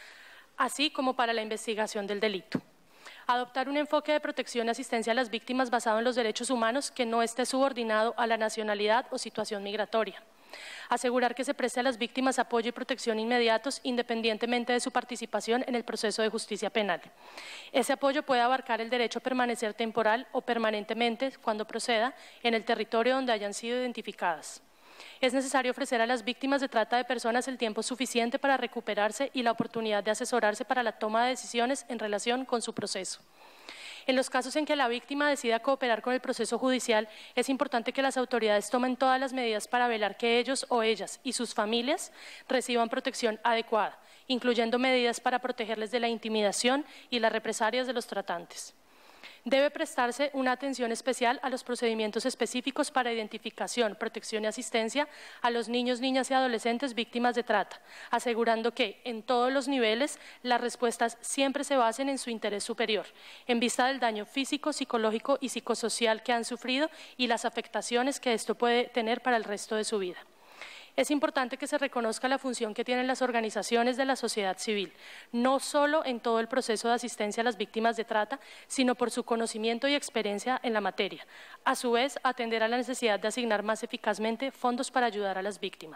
así como para la investigación del delito. Adoptar un enfoque de protección y asistencia a las víctimas basado en los derechos humanos que no esté subordinado a la nacionalidad o situación migratoria. Asegurar que se preste a las víctimas apoyo y protección inmediatos independientemente de su participación en el proceso de justicia penal. Ese apoyo puede abarcar el derecho a permanecer temporal o permanentemente, cuando proceda, en el territorio donde hayan sido identificadas. Es necesario ofrecer a las víctimas de trata de personas el tiempo suficiente para recuperarse y la oportunidad de asesorarse para la toma de decisiones en relación con su proceso. En los casos en que la víctima decida cooperar con el proceso judicial, es importante que las autoridades tomen todas las medidas para velar que ellos o ellas y sus familias reciban protección adecuada, incluyendo medidas para protegerles de la intimidación y las represalias de los tratantes. Debe prestarse una atención especial a los procedimientos específicos para identificación, protección y asistencia a los niños, niñas y adolescentes víctimas de trata, asegurando que, en todos los niveles, las respuestas siempre se basen en su interés superior, en vista del daño físico, psicológico y psicosocial que han sufrido y las afectaciones que esto puede tener para el resto de su vida. Es importante que se reconozca la función que tienen las organizaciones de la sociedad civil, no solo en todo el proceso de asistencia a las víctimas de trata, sino por su conocimiento y experiencia en la materia. A su vez, atender a la necesidad de asignar más eficazmente fondos para ayudar a las víctimas.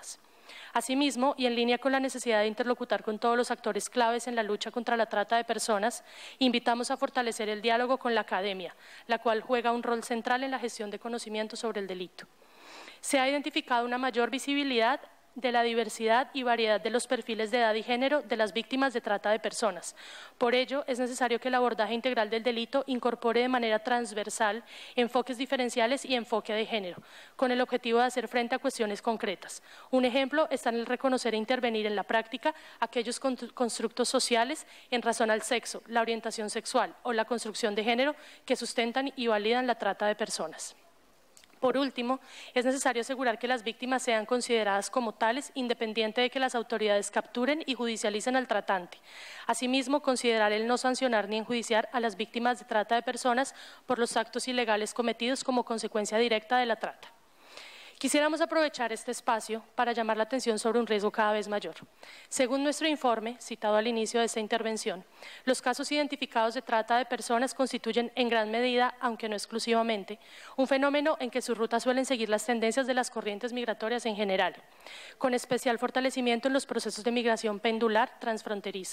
Asimismo, y en línea con la necesidad de interlocutar con todos los actores claves en la lucha contra la trata de personas, invitamos a fortalecer el diálogo con la academia, la cual juega un rol central en la gestión de conocimiento sobre el delito. Se ha identificado una mayor visibilidad de la diversidad y variedad de los perfiles de edad y género de las víctimas de trata de personas. Por ello, es necesario que el abordaje integral del delito incorpore de manera transversal enfoques diferenciales y enfoque de género, con el objetivo de hacer frente a cuestiones concretas. Un ejemplo está en el reconocer e intervenir en la práctica aquellos constructos sociales en razón al sexo, la orientación sexual o la construcción de género que sustentan y validan la trata de personas. Por último, es necesario asegurar que las víctimas sean consideradas como tales, independiente de que las autoridades capturen y judicialicen al tratante. Asimismo, considerar el no sancionar ni enjuiciar a las víctimas de trata de personas por los actos ilegales cometidos como consecuencia directa de la trata. Quisiéramos aprovechar este espacio para llamar la atención sobre un riesgo cada vez mayor. Según nuestro informe, citado al inicio de esta intervención, los casos identificados de trata de personas constituyen en gran medida, aunque no exclusivamente, un fenómeno en que sus rutas suelen seguir las tendencias de las corrientes migratorias en general, con especial fortalecimiento en los procesos de migración pendular transfronteriza.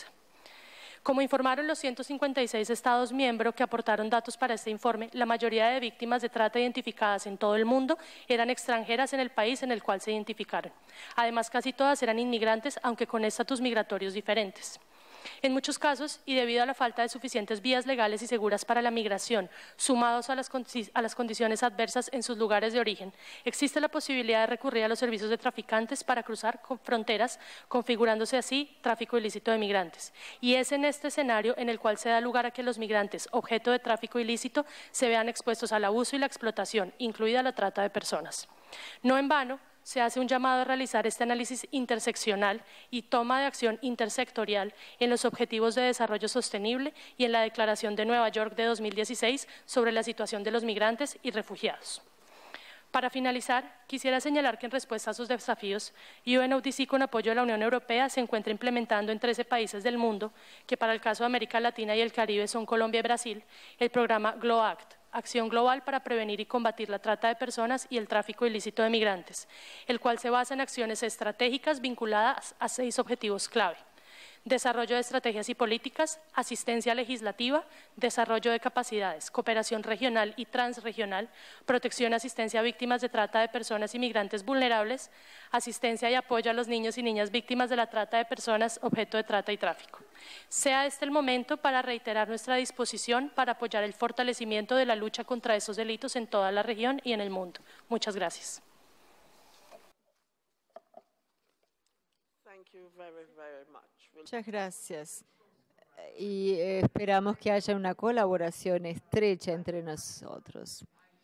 Como informaron los ciento cincuenta y seis Estados miembros que aportaron datos para este informe, la mayoría de víctimas de trata identificadas en todo el mundo eran extranjeras en el país en el cual se identificaron. Además, casi todas eran inmigrantes, aunque con estatus migratorios diferentes. En muchos casos, y debido a la falta de suficientes vías legales y seguras para la migración, sumados a las, a las condiciones adversas en sus lugares de origen, existe la posibilidad de recurrir a los servicios de traficantes para cruzar fronteras, configurándose así tráfico ilícito de migrantes. Y es en este escenario en el cual se da lugar a que los migrantes, objeto de tráfico ilícito, se vean expuestos al abuso y la explotación, incluida la trata de personas. No en vano, se hace un llamado a realizar este análisis interseccional y toma de acción intersectorial en los Objetivos de Desarrollo Sostenible y en la Declaración de Nueva York de dos mil dieciséis sobre la situación de los migrantes y refugiados. Para finalizar, quisiera señalar que en respuesta a sus desafíos, U N O D C, con apoyo de la Unión Europea, se encuentra implementando en trece países del mundo, que para el caso de América Latina y el Caribe son Colombia y Brasil, el programa GLOACT, Acción Global para Prevenir y Combatir la Trata de Personas y el Tráfico Ilícito de Migrantes, el cual se basa en acciones estratégicas vinculadas a seis objetivos clave: desarrollo de estrategias y políticas, asistencia legislativa, desarrollo de capacidades, cooperación regional y transregional, protección y asistencia a víctimas de trata de personas y migrantes vulnerables, asistencia y apoyo a los niños y niñas víctimas de la trata de personas objeto de trata y tráfico. Sea este el momento para reiterar nuestra disposición para apoyar el fortalecimiento de la lucha contra esos delitos en toda la región y en el mundo. Muchas gracias. Muchas gracias. Y eh, esperamos que haya una colaboración estrecha entre nosotros.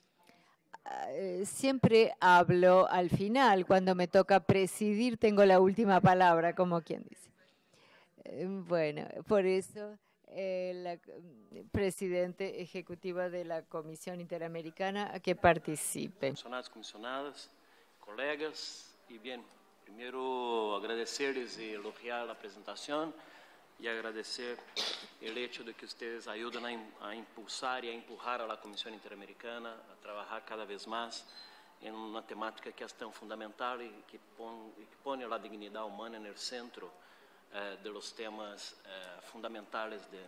Eh, siempre hablo al final, cuando me toca presidir, tengo la última palabra, como quien dice. Eh, bueno, por eso el eh, presidente ejecutivo de la Comisión Interamericana que participe. Comisionados, comisionadas, colegas, y bien. Primero, agradecerles y elogiar la presentación y agradecer el hecho de que ustedes ayudan a, a impulsar y a empujar a la Comisión Interamericana a trabajar cada vez más en una temática que es tan fundamental y que, pon, y que pone la dignidad humana en el centro eh, de los temas eh, fundamentales de,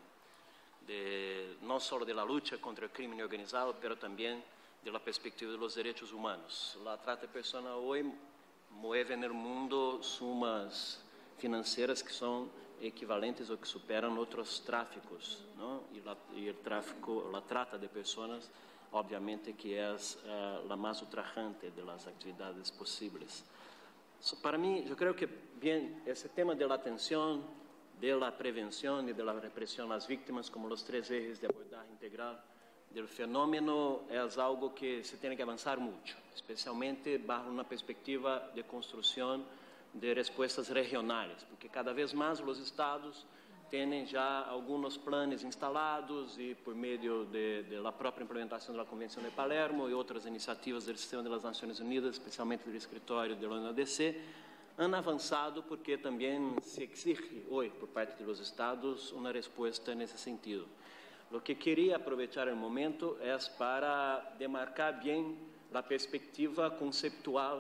de, no solo de la lucha contra el crimen organizado, pero también de la perspectiva de los derechos humanos. La trata de personas hoy mueve en el mundo sumas financieras que son equivalentes o que superan otros tráficos, ¿no? Y, la, y el tráfico, la trata de personas, obviamente que es uh, la más ultrajante de las actividades posibles. So, para mí, yo creo que bien, ese tema de la atención, de la prevención y de la represión a las víctimas como los tres ejes de abordaje integral del fenómeno es algo que se tiene que avanzar mucho, especialmente bajo una perspectiva de construcción de respuestas regionales, porque cada vez más los estados tienen ya algunos planes instalados y por medio de, de la propia implementación de la Convención de Palermo y otras iniciativas del Sistema de las Naciones Unidas, especialmente del escritorio de la O N U D C, han avanzado porque también se exige hoy por parte de los estados una respuesta en ese sentido. Lo que quería aprovechar el momento es para demarcar bien la perspectiva conceptual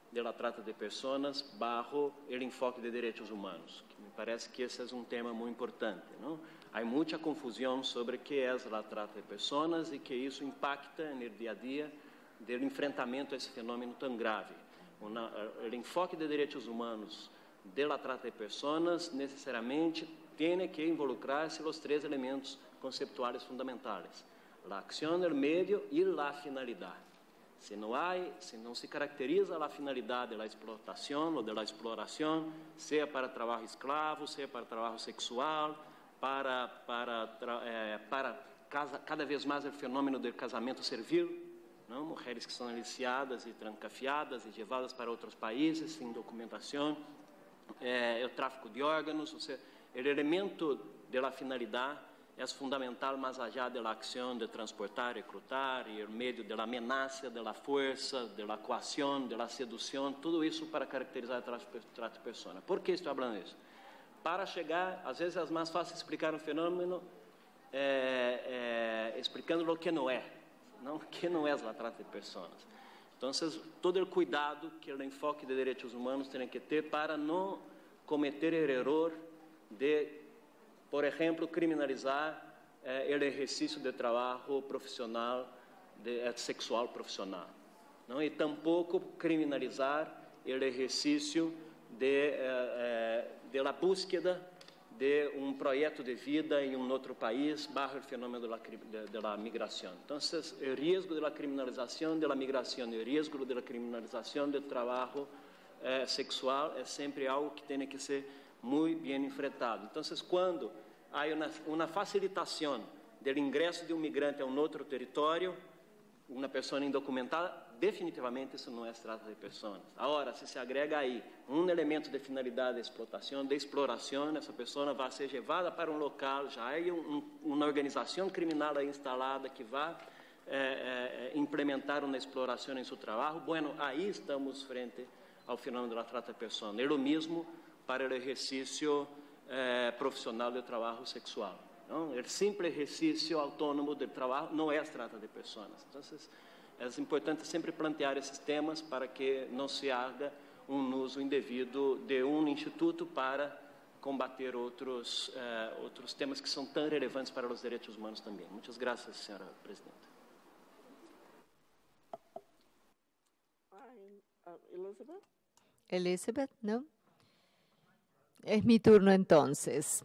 de la trata de pessoas bajo el enfoque de direitos humanos. Me parece que esse é um tema muito importante, não? Há muita confusão sobre o que é a trata de pessoas e que isso impacta no dia a dia do enfrentamento a esse fenômeno tão grave. O enfoque de direitos humanos de la trata de pessoas necessariamente tem que involucrar-se os três elementos conceptuais fundamentais: a ação, o meio e a finalidade. Se não há, se não se caracteriza a finalidade da explotação ou da exploração, seja para trabalho escravo, seja para trabalho sexual, para para é, para casa, cada vez mais o fenômeno do casamento servil, não? Mulheres que são aliciadas e trancafiadas e levadas para outros países sem documentação, é, o tráfico de órgãos, ou seja, o elemento da finalidade é fundamental mais allá da ação de transportar, recrutar, e o meio da ameaça, da força, da coação, da sedução, tudo isso para caracterizar o trato de pessoas. Por que estou falando isso? Para chegar, às vezes é mais fácil explicar um fenômeno é, é, explicando o que não é, não o que não é a trata de pessoas. Então, todo o cuidado que o enfoque de direitos humanos tem que ter para não cometer o erro de, por exemplo, criminalizar eh, o exercício de trabalho profissional, de, eh, sexual profissional. Não? E tampouco criminalizar o exercício de, eh, de la búsqueda de um projeto de vida em um outro país, barra o fenômeno da migração. Então, o risco da criminalização da migração, o risco da criminalização do trabalho eh, sexual é sempre algo que tem que ser muito bem enfrentado. Então, quando há uma, uma facilitação do ingresso de um migrante a um outro território, uma pessoa indocumentada, definitivamente isso não é trata de pessoas. Agora, se se agrega aí um elemento de finalidade de explotação, de exploração, essa pessoa vai ser levada para um local, já há um, uma organização criminal aí instalada que vai é, é, implementar uma exploração em seu trabalho. Bueno, aí estamos frente ao fenômeno da trata de pessoas. É o mesmo para o exercício eh, profissional do trabalho sexual. Não? O simples exercício autônomo do trabalho não é a trata de pessoas. Então, é importante sempre plantear esses temas para que não se haja um uso indevido de um instituto para combater outros, eh, outros temas que são tão relevantes para os direitos humanos também. Muitas graças, senhora presidenta. Elizabeth? Elizabeth, ¿no? Es mi turno entonces.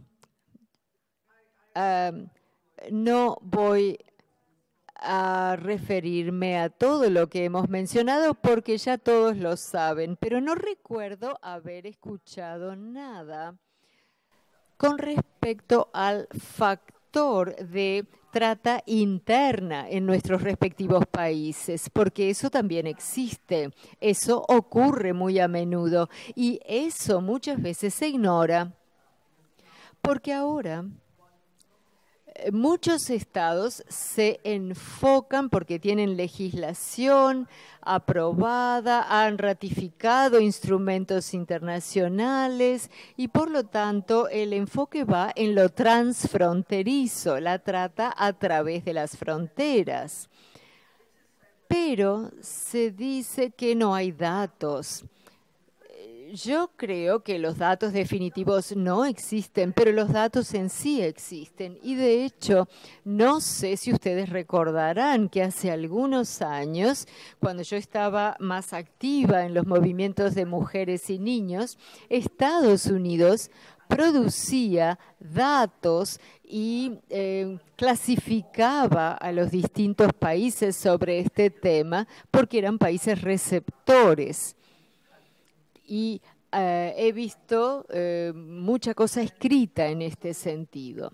Um, no voy a referirme a todo lo que hemos mencionado porque ya todos lo saben, pero no recuerdo haber escuchado nada con respecto al factor de trata interna en nuestros respectivos países, porque eso también existe, eso ocurre muy a menudo y eso muchas veces se ignora, porque ahora muchos estados se enfocan porque tienen legislación aprobada, han ratificado instrumentos internacionales y por lo tanto el enfoque va en lo transfronterizo, la trata a través de las fronteras. Pero se dice que no hay datos. Yo creo que los datos definitivos no existen, pero los datos en sí existen. Y de hecho, no sé si ustedes recordarán que hace algunos años, cuando yo estaba más activa en los movimientos de mujeres y niños, Estados Unidos producía datos y eh, clasificaba a los distintos países sobre este tema porque eran países receptores. Y eh, he visto eh, mucha cosa escrita en este sentido.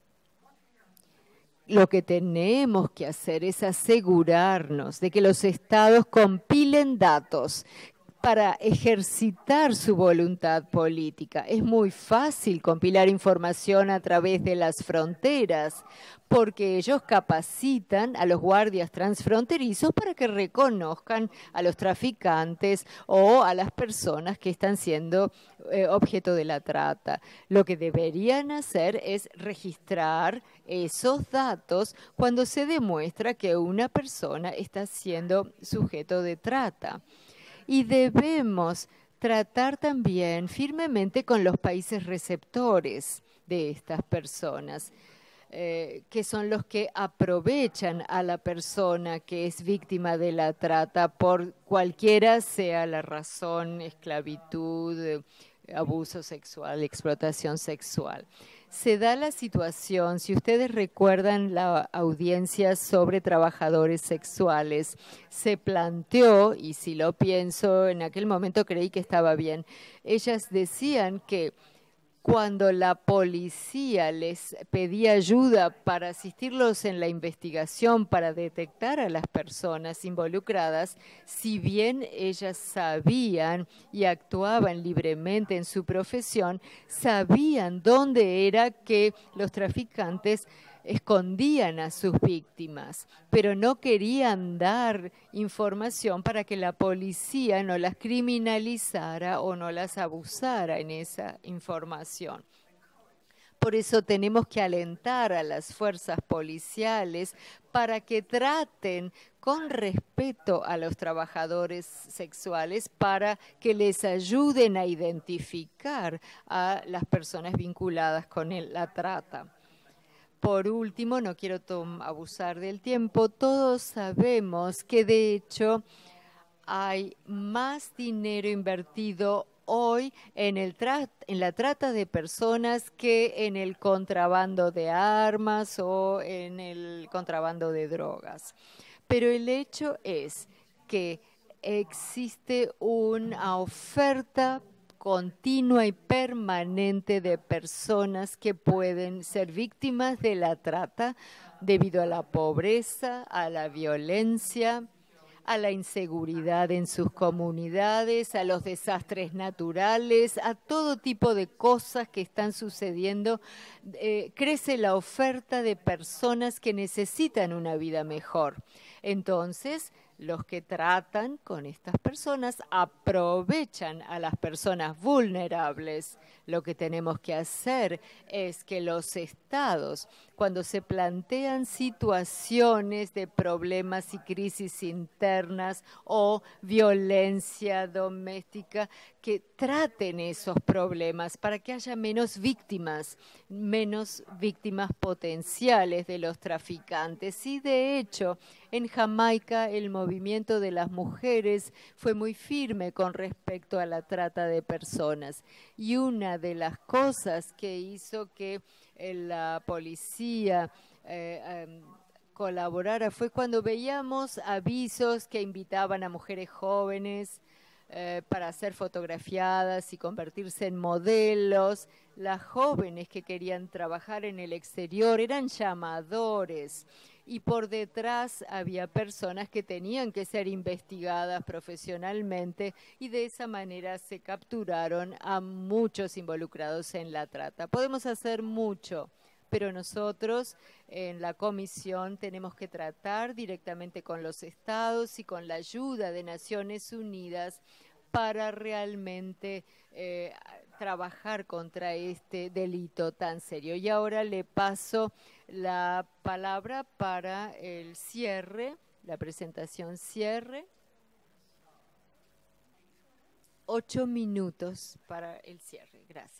Lo que tenemos que hacer es asegurarnos de que los estados compilen datos para ejercitar su voluntad política. Es muy fácil compilar información a través de las fronteras, porque ellos capacitan a los guardias transfronterizos para que reconozcan a los traficantes o a las personas que están siendo eh, objeto de la trata. Lo que deberían hacer es registrar esos datos cuando se demuestra que una persona está siendo sujeto de trata. y debemos tratar también firmemente con los países receptores de estas personas, eh, que son los que aprovechan a la persona que es víctima de la trata por cualquiera sea la razón, esclavitud, abuso sexual, explotación sexual. Se da la situación, si ustedes recuerdan la audiencia sobre trabajadores sexuales, se planteó, y si lo pienso, en aquel momento creí que estaba bien, ellas decían que cuando la policía les pedía ayuda para asistirlos en la investigación, para detectar a las personas involucradas, si bien ellas sabían y actuaban libremente en su profesión, sabían dónde era que los traficantes escondían a sus víctimas, pero no querían dar información para que la policía no las criminalizara o no las abusara en esa información. Por eso tenemos que alentar a las fuerzas policiales para que traten con respeto a los trabajadores sexuales, para que les ayuden a identificar a las personas vinculadas con el, la trata. Por último, no quiero abusar del tiempo, todos sabemos que de hecho hay más dinero invertido hoy en, el tra en la trata de personas que en el contrabando de armas o en el contrabando de drogas. Pero el hecho es que existe una oferta continua y permanente de personas que pueden ser víctimas de la trata debido a la pobreza, a la violencia, a la inseguridad en sus comunidades, a los desastres naturales, a todo tipo de cosas que están sucediendo. Eh, crece la oferta de personas que necesitan una vida mejor. Entonces, los que tratan con estas personas aprovechan a las personas vulnerables. Lo que tenemos que hacer es que los estados, cuando se plantean situaciones de problemas y crisis internas o violencia doméstica, que traten esos problemas para que haya menos víctimas, menos víctimas potenciales de los traficantes. Y de hecho, en Jamaica el movimiento de las mujeres fue muy firme con respecto a la trata de personas. Y una de las cosas que hizo que eh, la policía eh, eh, colaborara fue cuando veíamos avisos que invitaban a mujeres jóvenes eh, para ser fotografiadas y convertirse en modelos. Las jóvenes que querían trabajar en el exterior eran llamadores. Y por detrás había personas que tenían que ser investigadas profesionalmente y de esa manera se capturaron a muchos involucrados en la trata. Podemos hacer mucho, pero nosotros en la comisión tenemos que tratar directamente con los estados y con la ayuda de Naciones Unidas para realmente eh, trabajar contra este delito tan serio. Y ahora le paso la palabra para el cierre, la presentación cierre. Ocho minutos para el cierre. Gracias.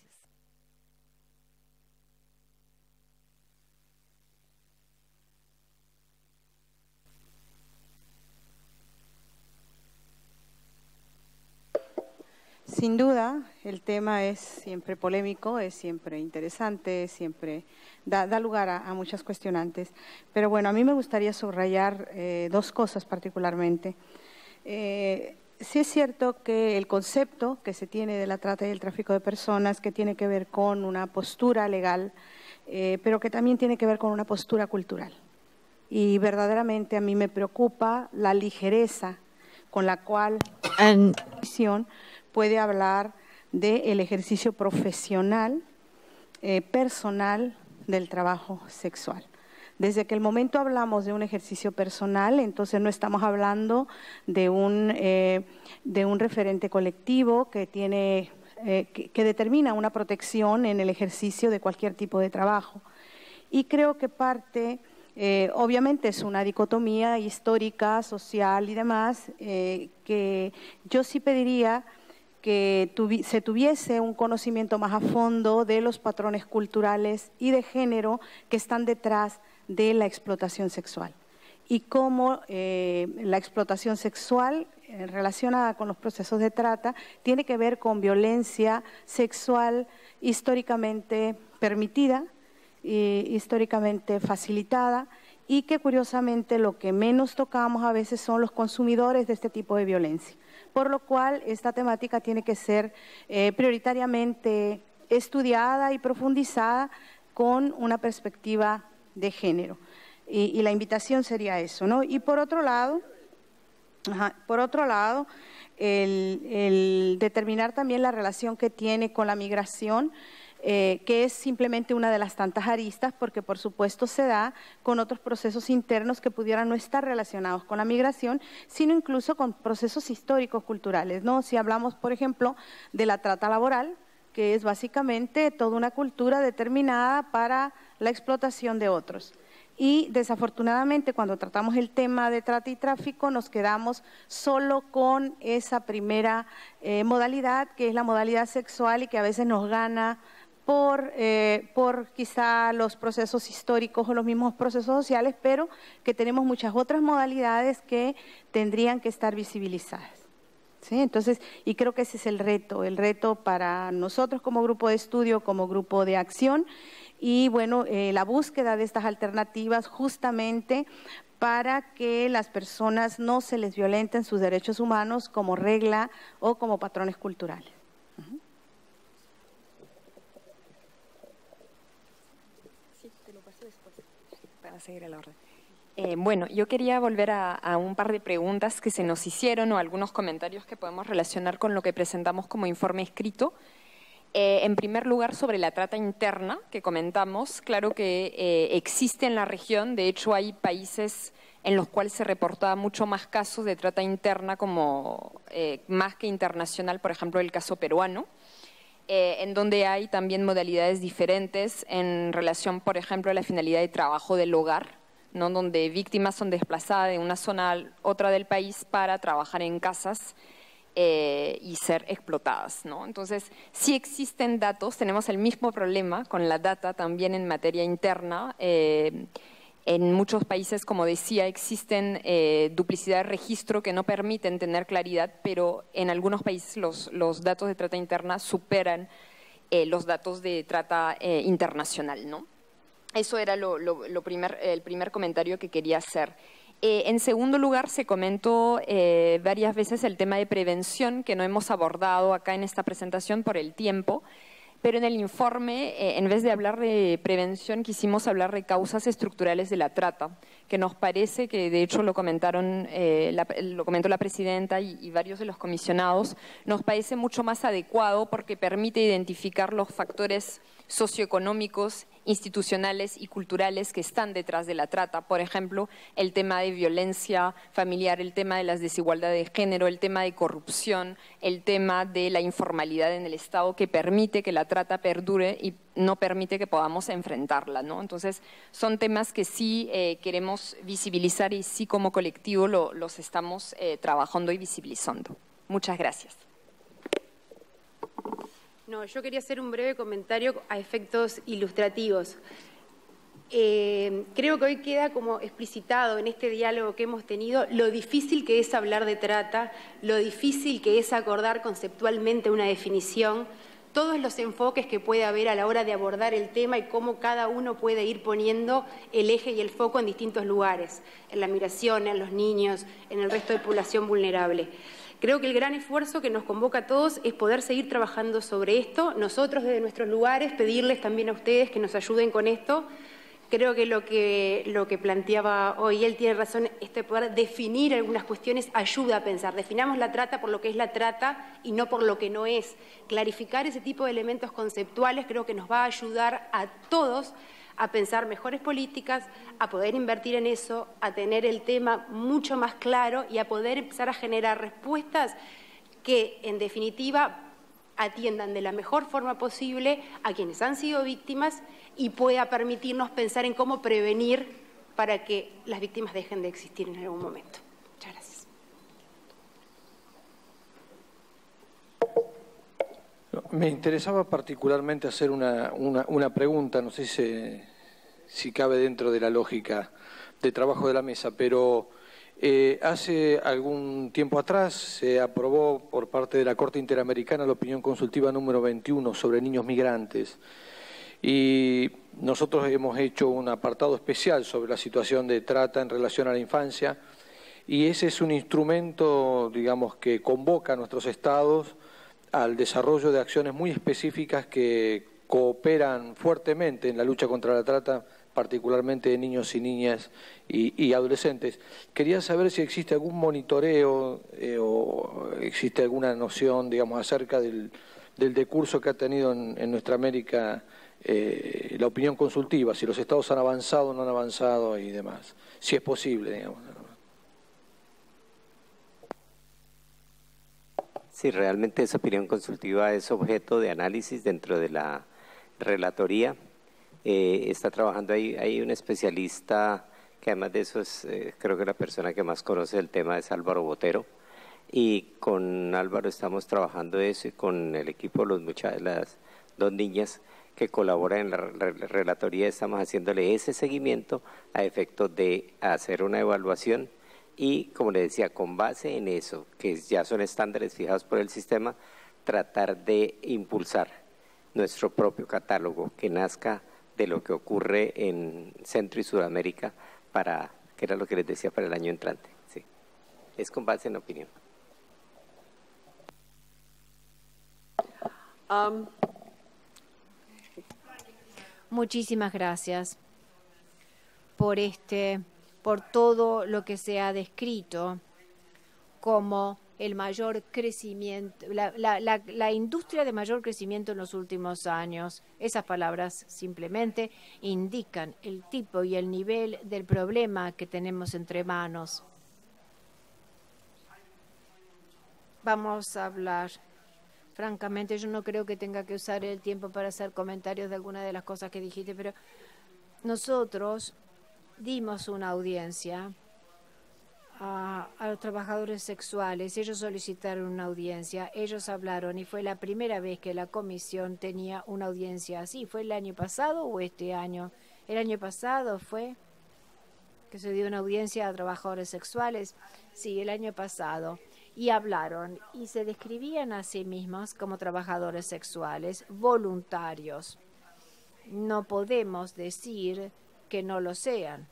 Sin duda, el tema es siempre polémico, es siempre interesante, siempre da, da lugar a, a muchas cuestionantes. Pero bueno, a mí me gustaría subrayar eh, dos cosas particularmente. Eh, sí es cierto que el concepto que se tiene de la trata y el tráfico de personas, que tiene que ver con una postura legal, eh, pero que también tiene que ver con una postura cultural. Y verdaderamente a mí me preocupa la ligereza con la cual la comisión puede hablar del ejercicio profesional, eh, personal del trabajo sexual. Desde que el momento hablamos de un ejercicio personal, entonces no estamos hablando de un, eh, de un referente colectivo que, tiene, eh, que, que determina una protección en el ejercicio de cualquier tipo de trabajo. Y creo que parte Eh, obviamente es una dicotomía histórica, social y demás, eh, que yo sí pediría que tuvi- se tuviese un conocimiento más a fondo de los patrones culturales y de género que están detrás de la explotación sexual y cómo eh, la explotación sexual eh, relacionada con los procesos de trata tiene que ver con violencia sexual históricamente permitida, y históricamente facilitada, y que curiosamente lo que menos tocamos a veces son los consumidores de este tipo de violencia. Por lo cual esta temática tiene que ser eh, prioritariamente estudiada y profundizada con una perspectiva de género. Y, y la invitación sería eso, ¿no? Y por otro lado, ajá, por otro lado, el, el determinar también la relación que tiene con la migración, Eh, que es simplemente una de las tantas aristas, porque por supuesto se da con otros procesos internos que pudieran no estar relacionados con la migración, sino incluso con procesos históricos culturales, ¿no? Si hablamos, por ejemplo, de la trata laboral, que es básicamente toda una cultura determinada para la explotación de otros. Y desafortunadamente cuando tratamos el tema de trata y tráfico nos quedamos solo con esa primera eh, modalidad, que es la modalidad sexual y que a veces nos gana Por, eh, por quizá los procesos históricos o los mismos procesos sociales, pero que tenemos muchas otras modalidades que tendrían que estar visibilizadas. ¿Sí? Entonces, y creo que ese es el reto, el reto para nosotros como grupo de estudio, como grupo de acción, y bueno, eh, la búsqueda de estas alternativas justamente para que las personas no se les violenten sus derechos humanos como regla o como patrones culturales. Uh-huh. Para seguir el orden. Eh, bueno, yo quería volver a, a un par de preguntas que se nos hicieron o algunos comentarios que podemos relacionar con lo que presentamos como informe escrito. Eh, en primer lugar, sobre la trata interna que comentamos, claro que eh, existe en la región, de hecho hay países en los cuales se reportaba mucho más casos de trata interna como eh, más que internacional, por ejemplo el caso peruano. Eh, en donde hay también modalidades diferentes en relación, por ejemplo, a la finalidad de trabajo del hogar, ¿no? Donde víctimas son desplazadas de una zona a otra del país para trabajar en casas eh, y ser explotadas, ¿no? Entonces, sí existen datos, tenemos el mismo problema con la data también en materia interna. Eh, En muchos países, como decía, existen eh, duplicidad de registro que no permiten tener claridad, pero en algunos países los, los datos de trata interna superan eh, los datos de trata eh, internacional, ¿no? Eso era lo, lo, lo primer, el primer comentario que quería hacer. Eh, en segundo lugar, se comentó eh, varias veces el tema de prevención, que no hemos abordado acá en esta presentación por el tiempo. Pero en el informe, eh, en vez de hablar de prevención, quisimos hablar de causas estructurales de la trata, que nos parece que, de hecho, lo comentaron, eh, la, lo comentó la presidenta y, y varios de los comisionados, nos parece mucho más adecuado porque permite identificar los factores socioeconómicos, institucionales y culturales que están detrás de la trata. Por ejemplo, el tema de violencia familiar, el tema de las desigualdades de género, el tema de corrupción, el tema de la informalidad en el Estado que permite que la trata perdure y no permite que podamos enfrentarla, ¿no? Entonces, son temas que sí eh, queremos visibilizar y sí como colectivo lo, los estamos eh, trabajando y visibilizando. Muchas gracias. No, yo quería hacer un breve comentario a efectos ilustrativos. Eh, creo que hoy queda como explicitado en este diálogo que hemos tenido lo difícil que es hablar de trata, lo difícil que es acordar conceptualmente una definición, todos los enfoques que puede haber a la hora de abordar el tema y cómo cada uno puede ir poniendo el eje y el foco en distintos lugares, en la migración, en los niños, en el resto de población vulnerable. Creo que el gran esfuerzo que nos convoca a todos es poder seguir trabajando sobre esto, nosotros desde nuestros lugares, pedirles también a ustedes que nos ayuden con esto. Creo que lo que, lo que planteaba hoy él tiene razón, este poder definir algunas cuestiones ayuda a pensar. Definamos la trata por lo que es la trata y no por lo que no es. Clarificar ese tipo de elementos conceptuales creo que nos va a ayudar a todos a pensar mejores políticas, a poder invertir en eso, a tener el tema mucho más claro y a poder empezar a generar respuestas que, en definitiva, atiendan de la mejor forma posible a quienes han sido víctimas y pueda permitirnos pensar en cómo prevenir para que las víctimas dejen de existir en algún momento. Muchas gracias. Me interesaba particularmente hacer una, una, una pregunta, no sé si, si cabe dentro de la lógica de trabajo de la mesa, pero eh, hace algún tiempo atrás se aprobó por parte de la Corte Interamericana la opinión consultiva número veintiuno sobre niños migrantes. Y nosotros hemos hecho un apartado especial sobre la situación de trata en relación a la infancia, y ese es un instrumento, digamos, que convoca a nuestros estados al desarrollo de acciones muy específicas que cooperan fuertemente en la lucha contra la trata, particularmente de niños y niñas y, y adolescentes. Quería saber si existe algún monitoreo eh, o existe alguna noción, digamos, acerca del, del decurso que ha tenido en, en nuestra América eh, la opinión consultiva, si los estados han avanzado o no han avanzado y demás, si es posible, digamos. Sí, realmente esa opinión consultiva es objeto de análisis dentro de la relatoría. Eh, está trabajando ahí, hay un especialista que además de eso es, eh, creo que la persona que más conoce el tema es Álvaro Botero, y con Álvaro estamos trabajando eso y con el equipo de los muchachos, las dos niñas que colaboran en la relatoría estamos haciéndole ese seguimiento a efecto de hacer una evaluación. Y, como le decía, con base en eso, que ya son estándares fijados por el sistema, tratar de impulsar nuestro propio catálogo que nazca de lo que ocurre en Centro y Sudamérica, para, que era lo que les decía, para el año entrante. Sí. Es con base en opinión. Um. Muchísimas gracias por este... por todo lo que se ha descrito como el mayor crecimiento, la, la, la, la industria de mayor crecimiento en los últimos años. Esas palabras simplemente indican el tipo y el nivel del problema que tenemos entre manos. Vamos a hablar. Francamente, yo no creo que tenga que usar el tiempo para hacer comentarios de alguna de las cosas que dijiste, pero nosotros dimos una audiencia a, a los trabajadores sexuales. Ellos solicitaron una audiencia, ellos hablaron y fue la primera vez que la comisión tenía una audiencia así. ¿Fue el año pasado o este año? El año pasado fue que se dio una audiencia a trabajadores sexuales. Sí, el año pasado. Y hablaron y se describían a sí mismos como trabajadores sexuales voluntarios. No podemos decir que no lo sean.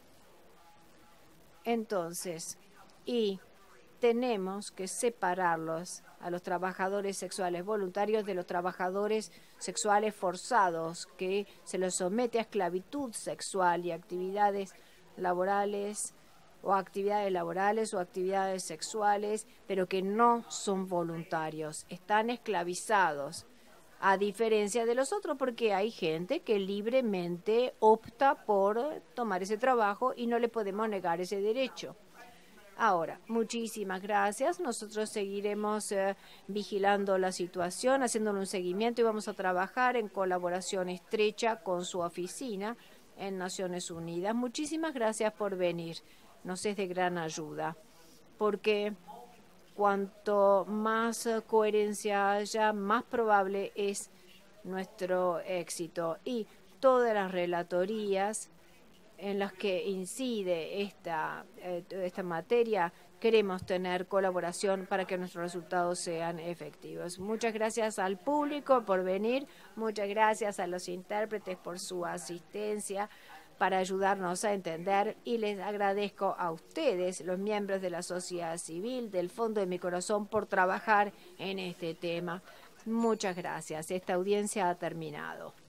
Entonces, y tenemos que separarlos a los trabajadores sexuales voluntarios de los trabajadores sexuales forzados, que se los somete a esclavitud sexual y actividades laborales o actividades laborales o actividades sexuales, pero que no son voluntarios, están esclavizados. A diferencia de los otros, porque hay gente que libremente opta por tomar ese trabajo y no le podemos negar ese derecho. Ahora, muchísimas gracias. Nosotros seguiremos eh, vigilando la situación, haciéndole un seguimiento y vamos a trabajar en colaboración estrecha con su oficina en Naciones Unidas. Muchísimas gracias por venir. Nos es de gran ayuda, porque cuanto más coherencia haya, más probable es nuestro éxito. Y todas las relatorías en las que incide esta, eh, esta materia, queremos tener colaboración para que nuestros resultados sean efectivos. Muchas gracias al público por venir, muchas gracias a los intérpretes por su asistencia para ayudarnos a entender, y les agradezco a ustedes, los miembros de la sociedad civil, del fondo de mi corazón, por trabajar en este tema. Muchas gracias. Esta audiencia ha terminado.